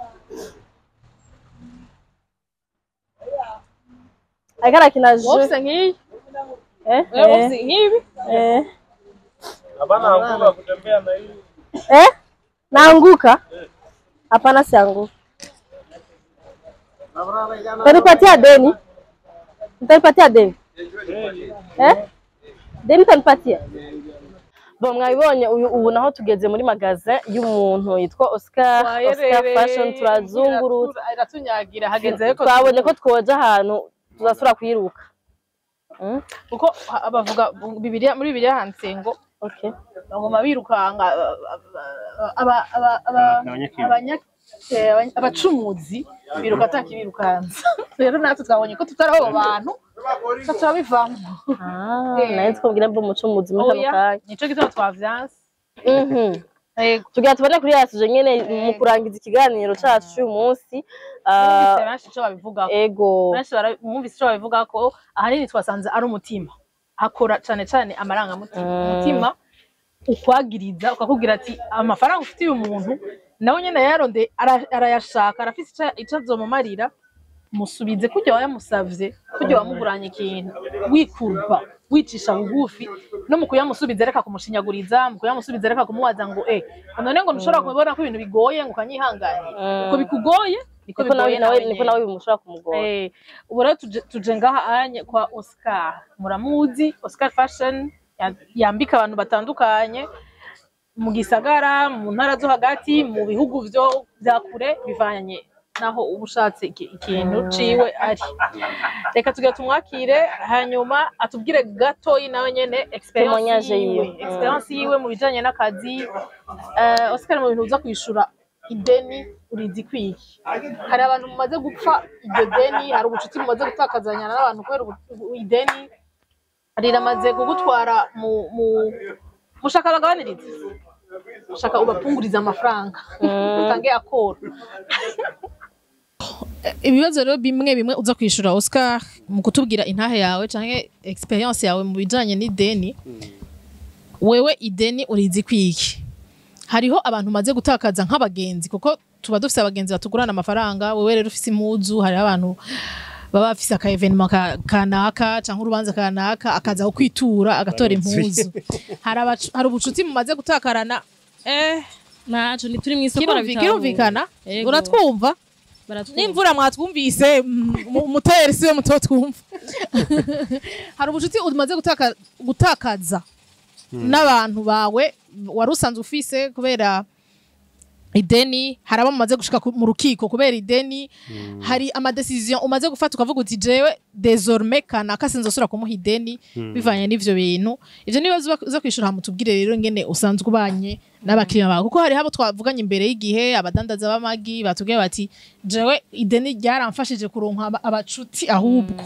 Akana kinaje? Wofisa ngiyi? Eh? Wewe wofisa ngiyi? Eh. Hapana anguka kutembea na hii. Eh? Naanguka? Hapana sianguka. Utanipatia deni? Utanipatia deni? Eh? Deni utanipatia? Bo mwabibonye uyu ubu naho tugeze muri magazin y'umuntu yitwa Oscar, Oscar Fashion turazungurutse. Iratunyagira hageze ko twabonye ko twoja ahantu tuzasura kwiruka. Mm? Kuko abavuga Bibiliya muri Bibiliya handitse ngo okay. Ngoma birukanga aba aba abanya abacumuzi biruka atakibirukanza. Rero natwe twabonye ko tutaraho abantu tutabivamo. Ah, naye twabwira mbo umucumuzi muri kano kanya. Nico gitabo twavyanse. Mhm. Eh, tugira tubone kuri yasuje nyene mu kurangiza ikiganiro cacu cy'uyu munsi. Ah, benshi cyo babivuga ko. Ego. Benshi baramwumvise cyo babivuga ko ahanini twasanze ari umutima. Akora cyane cyane amaranga mutima. Umutima ukwagiriza ukakubwira ati amafaranga ufitiye umuntu nawe nyene yaronde arayashaka arafise ico azomumarira musubize kujya wayamusavye kujya wamuguranye ikintu wikurba wicisha bugufi no mu kuyamusubiza reka kumushinyaguriza mu kuyamusubiza reka kumuwaza ngo eh none ngo ntushobora kubibona ko ibintu bigoye ngo kanyihangane uko bikugoye niko bigoye nawe niko nawe bimushobora kumugora. Eh ubu rero tuje ngaha anye kwa Oscar muramuzi Oscar Fashion yambika abantu batandukanye mu gisagara mu ntara zo hagati mu bihugu byo bya kure bivanye naho ubushatse ikintu ciwe ari. Reka tugira tumwakire hanyuma atubwire gato nawe nyene experience yiwe experience yiwe mu bijanye n'akazi. eh Oscar mu bintu uza kwishura ideni urizi kwiki hari abantu mumaze gupfa iryo deni hari ubucuti mumaze gutakazanya n'abantu kubera ideni riramaze kugutwara mu mu mushaka bagabaniriza mushaka ubapunguriza amafaranga utange akora. Ibibazo rero bimwe bimwe uza kwishura Oscar mu kutubwira intahe yawe canke experience yawe mu bijanye n'ideni. Wewe ideni urizi kwiki hariho abantu maze gutakaza nk'abagenzi kuko tuba dufise abagenzi batugurana amafaranga. Wewe rero ufise impuzu hari abantu baba bafise aka evenement kanaka canke urubanza kanaka akaza kwitura agatora impuzu. Hari hari ubucuti mumaze gutakarana eh naco ni turi mwisokora birumvikana uratwumva n'imvura mwatwumvise mutayeri siwe mutotwumva. Hari ubucuti umaze gutaka gutakaza n'abantu bawe warusanze ufise kubera ideni. Hari abamaze gushika mu rukiko kubera ideni. Hari ama decision umaze gufata ukavuga uti jewe désormais kanaka sinzosura kumuha ideni bivanye n'ivyo bintu. Ivyo nibazo uza kwishura hamutubwire rero ngene usanzwe ubanye n'abakiriya bawe kuko hari habo twavuganye imbere y'igihe abadandaza b'amagi batubwiye bati jewe ideni ryaramfashije kuronka abacuti ahubwo.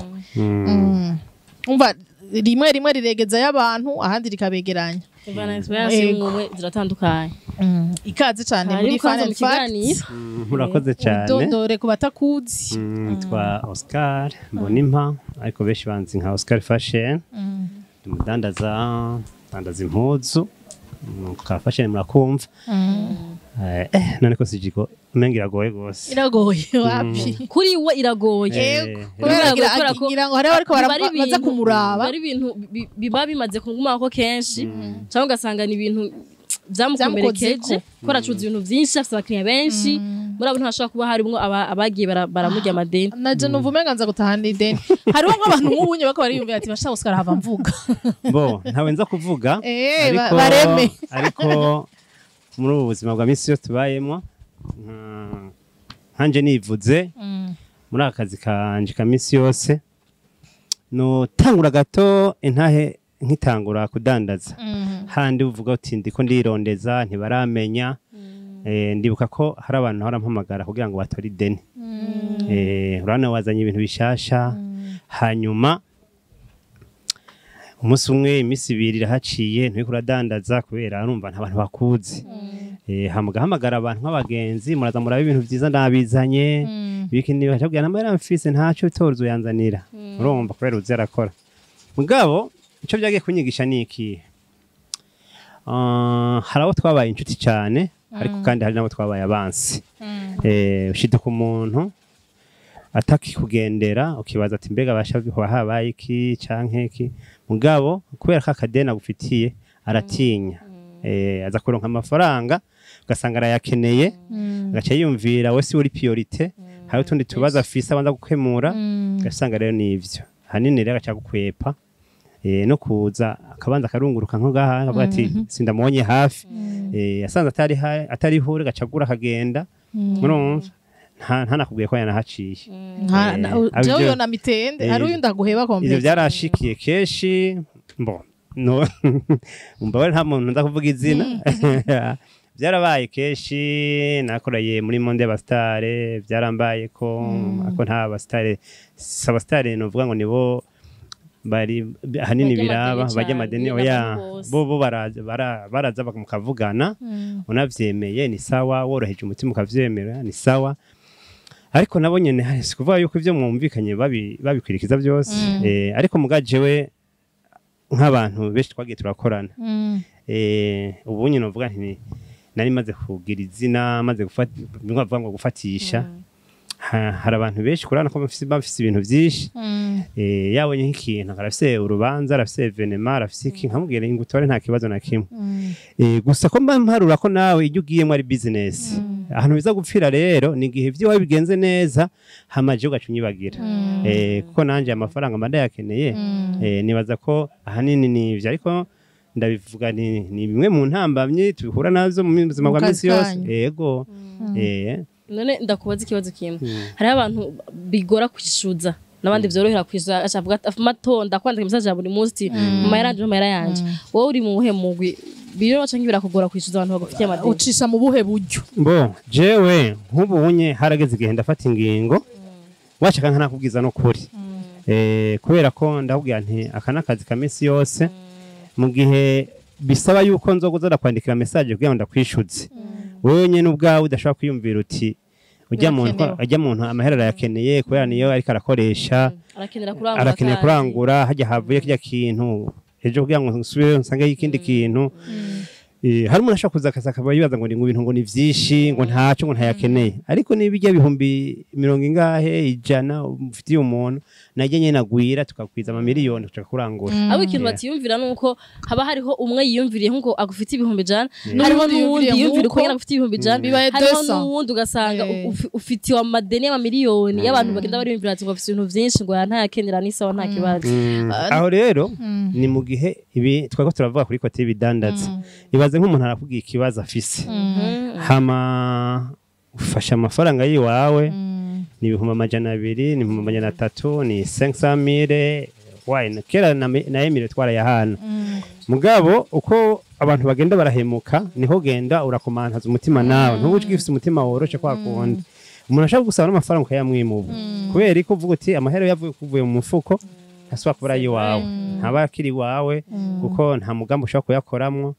Umva rimwe rimwe riregeza y'abantu ahandi rikabegeranya. Ivana experience mwe ziratandukanye. Ikaze cyane muri Final Facts. Murakoze cyane. Dondore kubatakuzi. Nitwa Oscar Mbonimpa ariko beshi banzi nka Oscar Fashion. Umudandaza dandaza impuzu. Ka fashion murakumva. Eh none ko sijiko mengi iragoye gose. Iragoye wapi? Kuri we iragoye. Kubera kugira ngo hari ariko barabaza kumuraba. Bari ibintu biba bimaze kunguma ko kenshi. Cyangwa ugasanga ni ibintu byamukomerekeje ko aracuza ibintu byinshi afite abakiriya benshi muri abo ntashobora kuba harimo abagiye baramujya amadeni. Naje numva umenga nza gutahana ideni. Hariho nk'abantu nk'ubunye bako bariyumvira ati basha Oscar hava mvuga. Bo ntawe nza kuvuga ariko bareme ariko muri ubu buzima bwa misi yo tubayemo nkanje nivuze muri akazi kanje ka misi yose no tangura gato intahe nkitangura kudandaza handi uvuga uti ndiko ndirondeza ntibaramenya eh ndibuka ko hari abantu harampamagara kugira ngo batore ideni eh urana wazanye ibintu bishasha hanyuma umunsi umwe imisi ibiri irahaciye nturi kuradandaza kubera arumva nta bantu bakuzi eh hamugahamagara abantu nk'abagenzi muraza muraba ibintu byiza ndabizanye bikindi bacabwira namara mfise ntaco bitoruzo yanzanira urumva kubera uzi arakora mugabo ico byagiye kunyigisha niki ah haraho twabaye inshuti cyane ariko kandi hari nabo twabaye abansi eh ushiduka umuntu ataki kugendera ukibaza ati mbega bashavye ho habaye iki canke iki mugabo kubera ka kadena gufitiye aratinya eh aza kuronka amafaranga ugasanga arayakeneye agaca yumvira we si uri priorite hari utundi tubaza afisa abanza gukemura ugasanga rero nivyo hanini rero agaca gukwepa eh no kuza akabanza karunguruka nko gaha akavuga ati sindamubonye hafi eh asanze atari atari hure gacagura akagenda murumva nta nta nakubwiye ko yanahaciye jewe yo na mitende hari uyu ndaguheba complex ivyo byarashikiye keshi mbo no umbawe nta muntu ndakuvuga izina byarabaye keshi nakoreye muri monde y'abastare byarambaye ko ako nta abastare sabastare novuga ngo nibo bari hanini biraba bajya madeni oya bo bo baraza baraza bakamukavugana unavyemeye ni sawa woroheje umutima ukavyemera ni sawa ariko nabo nyene hasi kuvuga yuko ivyo mwumvikanye babi babikwirikiza byose eh ariko mugajewe nk'abantu beshi twagiye turakorana eh ubu nyine novuga nti nari maze kugira izina maze gufata bimwe ngo gufatisha hari abantu benshi kurana ko bafise bafise ibintu byinshi eh yabonye nk'ikintu arafise urubanza arafise evenement arafise iki nkamubwira ingutore nta kibazo na kimwe eh gusa ko mparura ko nawe iyo ugiyemo ari business ahantu biza gupfira rero ni gihe ivyo wabigenze neza hamaje ugacunyibagira eh kuko nanje amafaranga manda yakeneye eh nibaza ko ahanini nivyo ariko ndabivuga ni ni bimwe mu ntambamye tubihura nazo mu buzima bwa misi yose yego eh none ndakubaza ikibazo kimwe hari abantu bigora kwishuza nabandi vyorohera kwishuza acavuga amatonda kwandika message ya buri munsi mama yaranje mama yaranje wowe uri mu buhe mugwi biro canke birakugora kwishuza abantu bagufitiye amadeni ucisha mu buhe buryo mbo jewe nk'ubunye harageze igihe ndafata ingingo washaka nkana kubwiza no kuri eh kubera ko ndakubwira nti akana kazi kamisi yose mu gihe bisaba yuko nzoguza kwandikira message kugira ngo ndakwishuze wewe nyene ubwawe udashobora kwiyumvira uti ujya muntu ajya muntu amaherera yakeneye kubera niyo ariko arakoresha arakenera kurangura hajya havuye kijya kintu ejo kugira ngo nsubire nsange ikindi kintu hari umuntu ashaka kuza akaza akaba yibaza ngo ni ibintu ngo ni vyinshi ngo ntaco ngo ntayakeneye ariko nibijya bihumbi mirongo ingahe ijana ufitiye umuntu najye nyene nagwira tukakwiza ama miliyoni tuka kurangura abo ikintu batiyumvira nuko haba hariho umwe yiyumviriye nko agufite ibihumbi jana hariho n'uwundi yiyumvira ko agufite ibihumbi jana hariho n'uwundi ugasanga ufitiye amadeni y'ama miliyoni y'abantu bagenda bariyumvira ati ngo afite ibintu vyinshi ngo ntayakenera n'isawa nta kibazo aho rero ni mu gihe ibi twako turavuga kuri kote bidandaza ibaze nk'umuntu arakubwiye ikibazo afise hama ufasha amafaranga yiwawe ni ibihumbi amajana abiri ni ibihumbi amajana atatu ni cinq cent mille wine kera na, na Emile twarayahana mugabo uko abantu bagenda barahemuka niho genda urakomantaza umutima nawe ntubuce gifise umutima woroshe kwa kundi umuntu ashaka gusaba n'amafaranga ukayamwimubu kubera ko uvuga uti amahero yavuye kuvuye mu mufuko aswa kubura yiwawe ntabakiri wawe kuko nta mugambo ushaka kuyakoramwo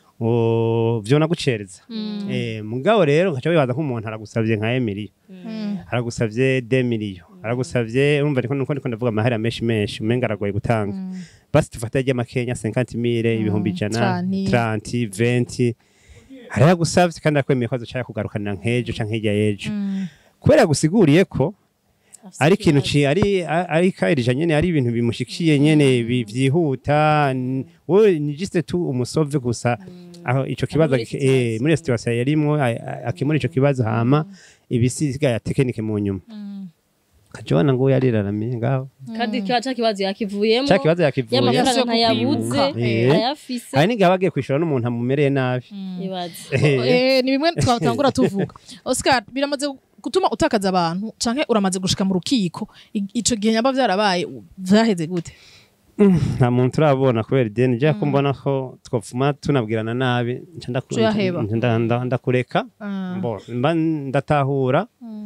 o vyo nagucereza eh mugabo rero ngaca wibaza ko umuntu aragusavye nka Emily aragusavye deux millions aragusavye urumva niko niko ndavuga amahera menshi menshi umenga aragoye gutanga basi tufata rya makenya cinquante mille ibihumbi ijana trente vingt hari agusavye kandi akwemeye ko azoca kugarukanira nkejo canke hirya yejo kubera gusiguriye ko ari kintu ci ari ari kairija nyene ari ibintu bimushikiye nyene bivyihuta wowe ni juste tu umusove gusa aho ico kibazo eh muri situation yarimo akimuri ico kibazo hama ibisiga ya technique mu nyuma kajona ngo yariraramiye ngaho kandi cya kibazo yakivuyemo cya kibazo yakivuye y'amafaranga ntayabuze ayafise hari n'igihe abagiye kwishura n'umuntu amumereye nabi ibaze eh ni bimwe twatangura tuvuga Oscar biramaze gutuma utakaza abantu canke uramaze gushika mu rukiko ico gihe nyamba vyarabaye vyaheze gute nta muntu turabona kubera ideni je ko mbona ko twopfuma tunabwirana nabi ndakureka mbo ndatahura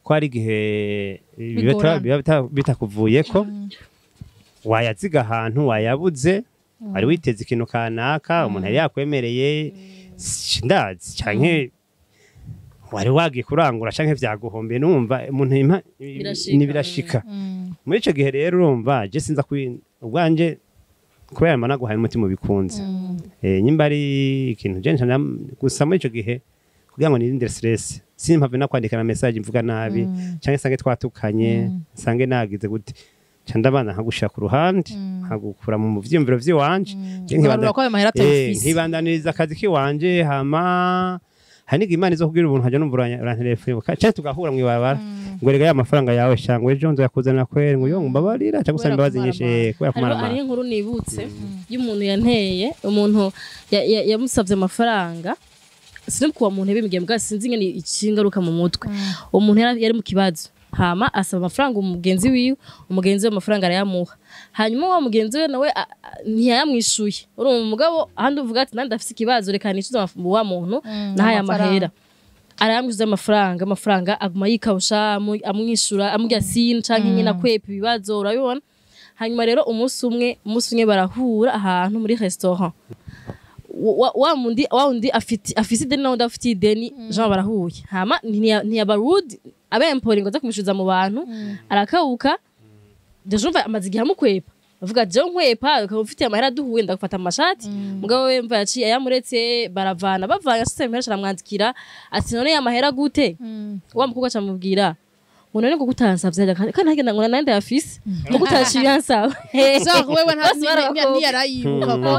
ko hari igihe Bigorana. biba bita- bitakuvuyeko wayaziga ahantu wayabuze wari witeze ikintu kanaka umuntu yari yakwemereye ndazi canke wari wagiye kurangura canke vyaguhombe numva umuntu impa- Birashika. ni birashika muri ico gihe rero urumva je sinza kwi ubwanje kubera mbona guhaye umutima ubikunze eh nyimba ari ikintu je ncana gusa muri ico gihe kugira ngo nirinde stress simpave nakwandikana message mvuga nabi canke sange twatukanye sange nagize gute candabana nkagushira ku ruhande nkagukura mu vyiyumviro vy'iwanje je Ugarura ko ayo mahera atawufise. nkibandaniriza akazi kiwanje hama haniga imana izo kugira ubuntu haja numva urantelefone cyane tugahura mu ibarabara ngo rega ya mafaranga yawe shangwe ejo nzakuzanira kweri ngo yo mbabarira cyangwa gusaba imbabazi nyinshi kubera kumara hariho hariho inkuru nibutse y'umuntu yanteye umuntu ya- ya- yamusavye amafaranga sinzi kuwa muntu bimbwiye mbwa sinzi ngene icingaruka mu mutwe umuntu yari yari mu kibazo hama asaba amafaranga umugenzi wiwe umugenzi we amafaranga arayamuha hanyuma wa mugenzi we nawe a- a- ntiyayamwishuye urumva umugabo ahandi uvuga ati nandi afise ikibazo reka nicuze amaf- wa muntu nahaye amahera arayamwishuza amafaranga amafaranga aguma yikawusha amu- amwishura amubwira sini canke nyine akwepa ibibazo urabibona hanyuma rero umunsi umwe umunsi umwe barahura ahantu muri restaurant wa wa mundi wa undi afite afise ideni nawe afite ideni Jean barahuye hama ntiya- ntiyabarudi abempora ngo kumishuza mu bantu arakawuka deje umva amaze igihe amukwepa avuga je nkwepa ukaba ufite amahera duhuye ndagufata amashati mugabo we mva yaciye yamuretse baravana bavanye asese mpera aramwanzikira ati none ya mahera gute wa mukobwa acamubwira ngo none ngo gutansavye kandi hagenda ngo nande yafise ngo gutaciye yansaba Jean wewe nta ntiyarayibuka ko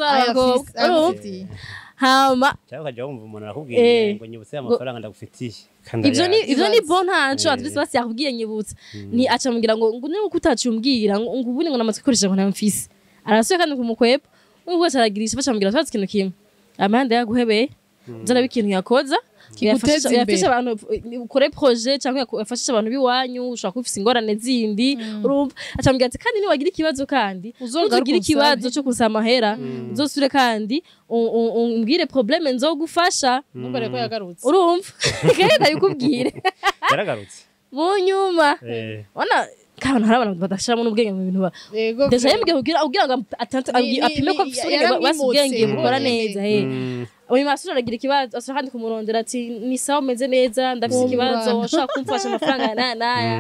bazarako hama cyangwa ukajya wumva umuntu Eh. arakubwiye ngo nyibutse amafaranga ndagufitiye kandi ivyo ni arayazi. ivyo ni bon ntaco Eh. atubise basi yakubwiye nyibutsa ni aca mubwira ngo ngo niba kutacumbwira ngo ngo ubundi ngo namatwe koresha ngo namfise arasuye kandi kumukwepa ngo wese aragirisha baca mubwira twazi ikintu kimwe amande yaguhebeye uzana bikintu yakoza Kiguteza imbere. yafasha abantu ukore projet cyangwa yafasha abantu biwanyu ushaka kufisa ingorane zindi urumva aca mubwira ati kandi niwagira ikibazo kandi Uzogaruka uzogira ikibazo unsabe. cyo kusama mahera uzosubire kandi u- u- umbwire probleme nzogufasha ntumbere ko yagarutse urumva kandi ndabikubwire yaragarutse mu nyuma eh wana kandi hari abantu badashiramo n'ubwenge mu bintu ba yego deja yembwiye kugira kugira ngo atante Ni- ni- apime ko ni- afite ubwenge basi ubwenge yaramwimutse, bukora ubwenge. neza he uyu masura aragira ikibazo asura kandi kumurondera ati ni sawa umeze neza ndafite Mu ikibazo Rwanda. ushaka kumfasha amafaranga naya naya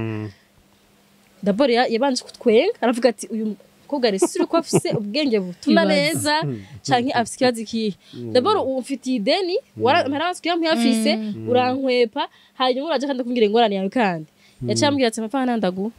dabord ya- yabanje kutwenga aravuga ati uyu mukobwa ari suri ko afise ubwenge butuma Ibaze. neza canke afise ikibazo ikihe dabord ufitiye ideni wararanzwe yamuyafise urankwepa hanyuma uraje kandi kumbwira ingorane yawe kandi yaciye ambwira ati amafaranga nandagu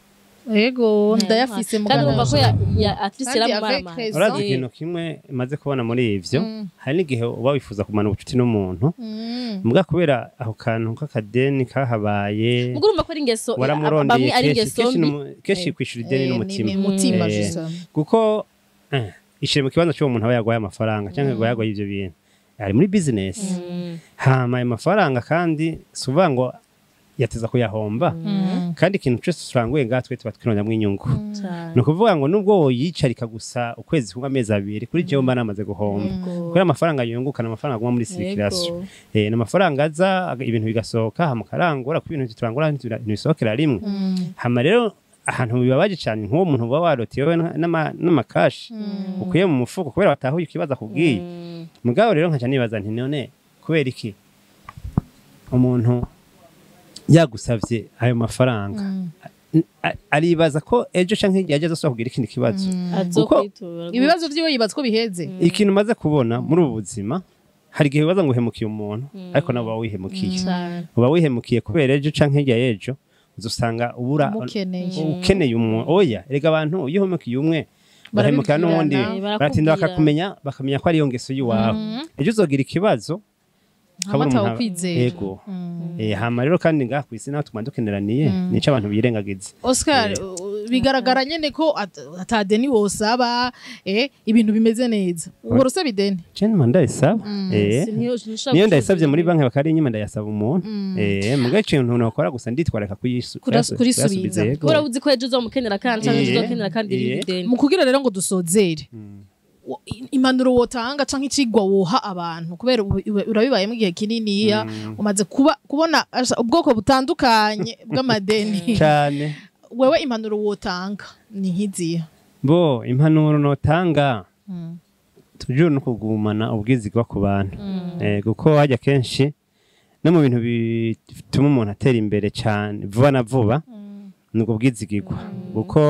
yego ndayafise kandi mugana urumva ko ya- ya atrice Kandi yaramara avec raison. urazi ikintu kimwe maze kubona muri ivyo hari n'igihe uba wifuza kumana ubucuti n'umuntu mbwa kubera aho kantu k'akadeni kahabaye ubwo urumva ko ari ingeso bamwe waramurondeye ari kenshi ingeso kenshi mbi numu- kenshi kwishura ideni n'umutima umutima Eh. gusa kuko eh, ishire mu kibanza cy'uwo muntu aba yaguhaye amafaranga cyangwa ngo yaguhaye ivyo bintu ari muri business hama ayo mafaranga kandi si uvuga ngo yateza kuyahomba kandi ikintu cyose turanguye ngaha twe tuba twirondamwo inyungu cyane ni ukuvuga ngo nubwo woyicarika gusa ukwezi kumwe amezi abiri kuri jewe mba namaze guhomba kubera amafaranga yunguka ni amafaranga aguma muri circulation eh ni amafaranga aza aga- ibintu bigasohoka hama ukarangura ku bintu turangura ntibisohokera rimwe hama rero ahantu bibabaje cyane nk'uwo muntu uba warotewe n'ama- n'amakashi ukuye mu mufuko kubera watahuye ikibazo akubwiye mugabo rero nkaca nibaza nti none kubera iki umuntu yagusavye ayo mafaranga a- aribaza ko ejo canke igihe ageze asubira kugira ikindi kibazo azokwitura ibibazo vyiwe yibaza ko biheze ikintu maze kubona muri ubu buzima hari igihe wibaza ngo uhemukiye umuntu ariko nawe uba wihemukiye cyane uba wihemukiye kubera ejo canke hirya y'ejo uzosanga ubura umukeneye ukeneye umuntu oya erega abantu iyo uhemukiye umwe bahemukira n'uwundi Barabibwirana, baratinda barakubwira. bakakumenya bakamenya ko ariyo ngeso y'iwawe ejo uzogira ikibazo hama umuntu aba- atawukwizera yego Eh, hama rero kandi ngaha kw'isi naho tuma dukeneraniye nico abantu birengagiza Oscar u- bigaragara nyene ko at- atadeni wosaba eh ibintu bimeze neza uhora usaba ideni je numa ndayisaba eh Niyo- ntushobora niyo ndayisabye gucuruza muri banki bakari inyuma ndayasaba umuntu eh mugace ikintu nakora gusa nditwareka kuyisu Kuras- kuyasubiza, kurisubiza. yego. kubera uzi ko ejo uzomukenera kandi cyangwa ejo Eh, uzokenera kandi eh. irindi deni mu kugira rero ngo dusozere wo- impanuro wotanga canke icigwa woha abantu kubera ubu- ubu- urabibayemo igihe kininiya umaze kuba kubona asha- ubwoko butandukanye bw'amadeni cyane wewe impanuro wotanga ni nk'iziya bo impanuro notanga tujuru no kugumana ubwizigwa ku bantu eh kuko hajya kenshi no mu bintu bituma umuntu atera imbere cyane vuba na vuba nubwo bwizigirwa kuko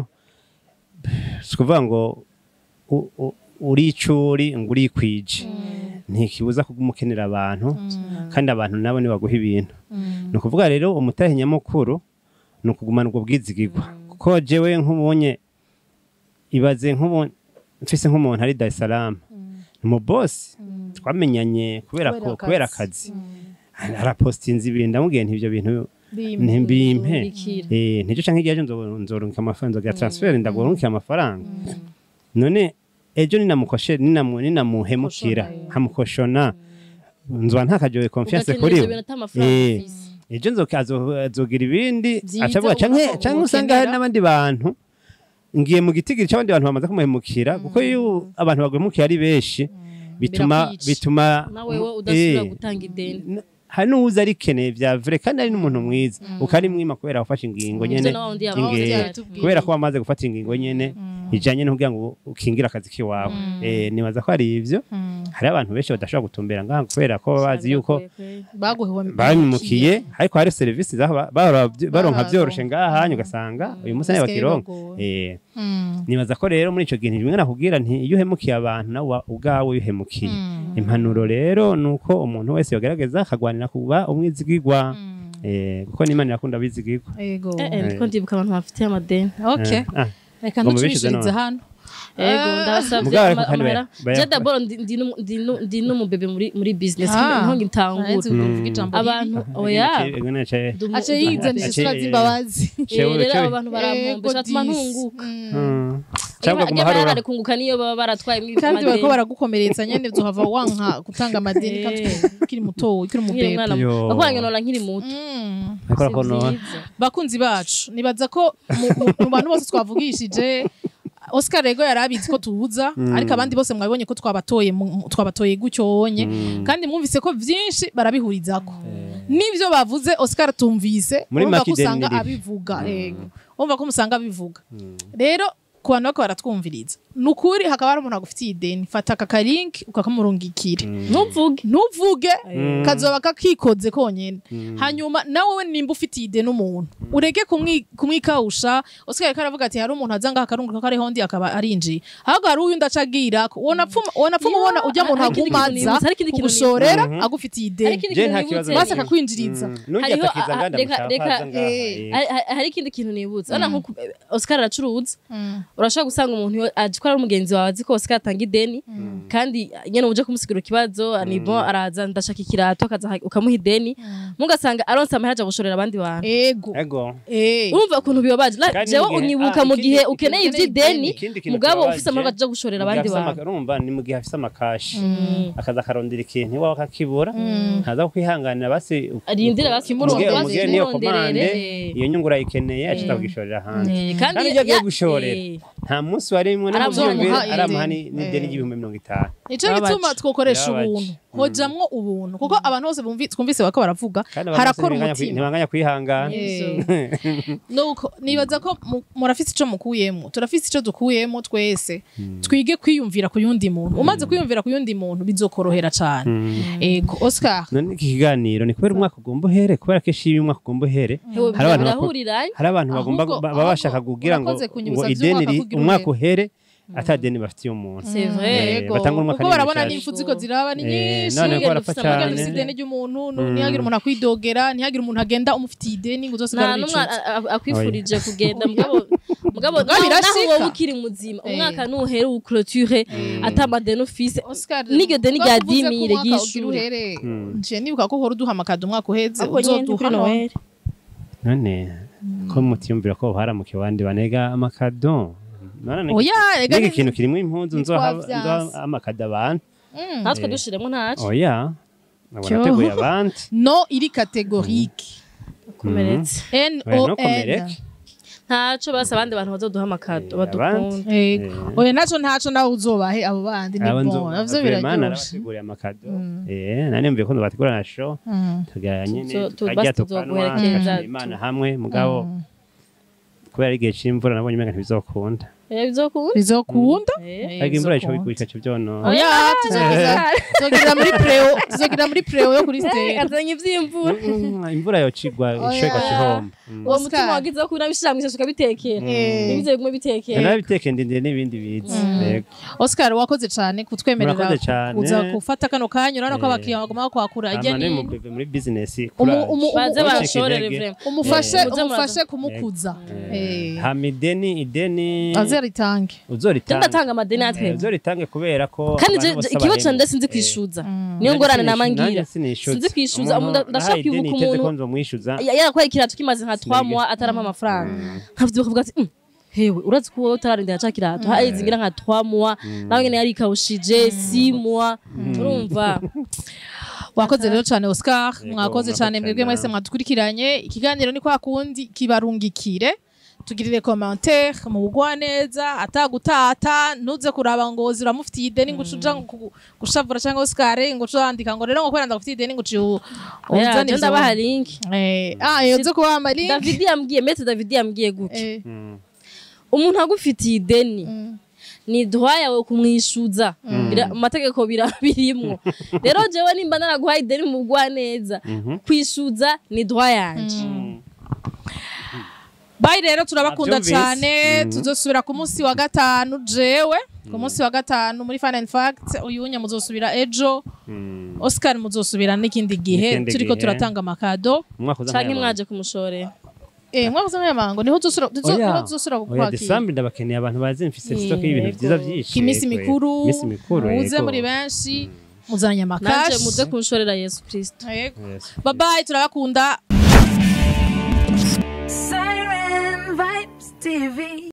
sikuvuga ngo u- u- uri icuri ngo urikwije ntikibuza kugumukenera abantu kandi abantu nabo nibaguha ibintu ni ukuvuga rero umutahe nyamukuru ni ukugumana ubwo bwizigirwa kuko jewe nk'ubonye ibaze nk'ubu mfise nk'umuntu ari Dar es Salaam ni mu boss twamenyanye kubera ko kubera akazi arapostinze ibintu ndamubwiye nti ibyo bintu ntibimpe eh ntijo canke igihe nzorunka amafaranga ya transfer ndagorunka amafaranga none ejo ninamukoshe ninamu ninamuhemukira hamukoshona nzwa ntakajoye confiance kuri we eh ejo nzokazogira ibindi acavuga canke canke usanga hari n'abandi bantu ngiye mu gitigiri cy'abandi bantu bamaze kumuhemukira kuko iyo abantu bagwemukira ari benshi bituma bituma nawe wo udasubira gutanga ideni hari n'uza arikeneye vya vrai kandi ari n'umuntu mwiza ukari mwima kubera ufashe ingingo nyene kubera ko wamaze gufata ingingo nyene ijanye no kugira ngo ukingira akazi kiwawe eh nibaza ko ari ivyo hari abantu benshi badashobora gutumbera ngaha kubera ko bazi yuko bamukiye ariko hari service zaho baronka vyoroshe ngaha hanyuma ugasanga uyu musa bakironka eh nibaza ko rero muri ico gihe rimwe nakubwira nti iyo uhemukiye abantu nawe ubwawe uhemukiye impanuro rero nuko umuntu wese yogerageza akagwanira kuba umwizigirwa eh kuko n'Imana irakunda bizigirwa yego eh ndiko ndibuka abantu bafitiye amadeni okay reka ntucishirize hano ego ndabasabye amahera je d'abord ndi ndi n'umubebe muri muri business nko ngitangura abantu oya ace yizanishira zimbabazi rero abantu barampombe cyatuma ntunguka cyangwa kumuharura ari kunguka niyo baba baratwaye mu kandi bako baragukomeretsa nyene byohava wanka gutanga amadeni kandi kiri muto kiri mubebe bakwanyonora nkiri muto bakunzi bacu nibaza ko mu bantu bose twavugishije Oscar rego yarabizi ko tuhuza ariko abandi bose mwabonye ko twabatoye twabatoye gucyonye kandi mwumvise ko vyinshi barabihurizako nivyo bavuze Oscar tumvise urumva ko usanga abivuga yego urumva ko musanga abivuga rero ku bantu bako baratwumviriza nukuri hakaba hari umuntu agufitiye ideni fata aka link ukakamurungikira ntuvuge ntuvuge kazoba kakikoze konyene hanyuma nawe nimba ufitiye ideni umuntu ureke kumwikawusha Oscar karavuga ati hari umuntu azanga akarunguka kare hondi akaba arinjiye ahubwo hari uyu ndacagira wona pfuma wona pfuma ubona ujya muntu agumaza kugushorera agufitiye ideni basa akakwinjiriza hari ikindi kintu nibutse ana nko Oscar aracuruza urashaka gusanga umuntu agikora ari umugenzi wawe azi ko Oscar atanga ideni kandi nyene uje kumusigura ikibazo ni bon araza ndashaka ikirato akaza ukamuha ideni mugasanga aronsa amahera aje gushorera abandi bantu ego ego eh urumva kuntu biyobaje jewe unyibuka mu gihe ukeneye ivy'ideni mugabo ufise amahera aje gushorera abandi bantu urumva ni mu gihe afise amakashi akaza karondera ikintu iwawe akakibura ntaza kwihanganira basi arindira basi murondera niyo komande iyo nyungu urayikeneye aca kugishorera hanze kandi iyo agiye gushorera nta munsi wari rimwe aramuhani n'ideni y'ibihumbi mirongo itanu nico gituma twokoresha ubuntu hojamwo ubuntu kuko abantu bose twumvise bako baravuga harakora umutima ntibanganya kwihangana nuko nibaza ko murafise ico mukuyemo turafise ico dukuyemo twese twige kwiyumvira ku yundi muntu umaze kwiyumvira ku yundi muntu bizokorohera cane ego Oscar none iki kiganiro ni kubera umwaka ugomba uhere kubera ko ishimye umwaka ugomba uhere hari abantu hari abantu bagomba baba bashaka kugira ngo ngo ideni umwaka uhere atadeni bafitiye umuntu c'est vrai batanga umwaka kuko barabona n'imfu ziko ziraba ni nyinshi none ko barapfa cyane ideni ry'umuntu ntihagira umuntu akwidogera ntihagira umuntu agenda umufitiye ideni ngo uzosigara n'icuti akwifurije kugenda mugabo mugabo naho wowe ukiri muzima umwaka nuhere uclôture atamadeni ufise nige deni rya dix mille y'ishure nje nibuka ko hora uduhamakada umwaka uheze uzoduha none ko mutiyumvira ko haramuke abandi banega amakado oya rega ikintu kirimo impunzu nzo amakada abantu natwe dushiremo ntaco oya abanateguye abandi no iri catégorique komeretse N O N ntaco basa abandi bantu bazoduha amakado abandi badukunda Yego. Oya naco ntaco nawe uzobahe abo bandi ni abo bon. nzo Navyo Vraiment biraryoshe. narabateguriye amakado eh nani mvuye ko bategura na show tugira nyene Tuzo- tu- tukajya basi tukanwa tuzoguherekeza, tukashima tu- Imana hamwe mugabo kubera igihe c'imvura nabonye umenga ntibizokunda Eh, bizokunda Bizokunda? Eh. ariko imvura ico bigwika cyo byono Oya tuzogira tuzogira muri preo tuzogira muri preo yo kuri stage. azanye ivy'imvura imvura yo cigwa ishweka cihomba uwo mutima wagize ko unabishira mu ishashi ukabitekera nibyo bigume bitekera narabiteke ndinde n'ibindi biza yego Oscar wakoze cyane kutwemerera Murakoze cane. kuza gufata kano kanya urabona ko Eh. abakiriya bagomba kwakura ijya amane mu ni bebe muri business Umu- umu- baze umu- bashorere vraiment umufashe Muze umufashe muraza. kumukuza eh hamideni ideni azeritange uzoritanga ndatanga amadeni atwe uzoritange kubera ko kandi abantu je- bose ikibazo bahembwa. cyane sinzi kwishuza niyo ngorane namangira Nanjye sinishuza. sinzi kwishuza Umuntu umuntu ndashaka ahaye ideni kwibuka yiteze ko umuntu nzomwishuza yarakwaye ikirato kimaze nka trois mois atarama amafaranga nkavyo kuvuga ati "Mm, hewe urazi ko wowe utararindira ca kirato haye zingira nka trois mois nawe nyene yari ikawushije six mois urumva wakoze rero cyane Oscar Yego, mwakoze cyane mwakoze mwebwe cyane. mwese mwadukurikiranye ikiganiro ni kwa kundi kibarungikire tugirire commentaire mu bugwa neza atagutata ntuze kuraba ngo ziramufitiye ideni ngo ucuja ngo gushavura cyangwa Oscar ngo ucandika ngo rero ngo kwenda ndafitiye ideni ngo uci oya uzane je ndabaha link eh ah yo zo kuba link David yambwiye mete David yambwiye gutya eh Mm. umuntu agufitiye ideni mm. ni droit yawe kumwishuza Bira- mu mategeko birabirimwo rero jewe nimba naraguhaye ideni mu bugwa neza Mhm. kwishuza ni droit yanje Bye rero turabakunda Navyumvise. cyane Mhm. tuzosubira ku munsi wa gatanu jewe ku munsi wa gatanu muri Fun and Fact uyunya muzosubira ejo Mm. Oscar muzosubira n'ikindi gihe N'ikindi turiko gihe. turatanga amakado umwaka uza canke nk'aya mwaje kumushorera eh mwavuze n'amango niho tuzosubira Oya. niho tuzosubira oya kukwakira December ndabakeneye abantu bazi mfise stock y'ibintu vyiza vyinshi kimisi yego, mikuru imisi mikuru muze yego. muri benshi muzanye nanje amakashi muze kunshorera Yesu Kristo Yego. Yes. bye bye turabakunda Siren Vibes T V.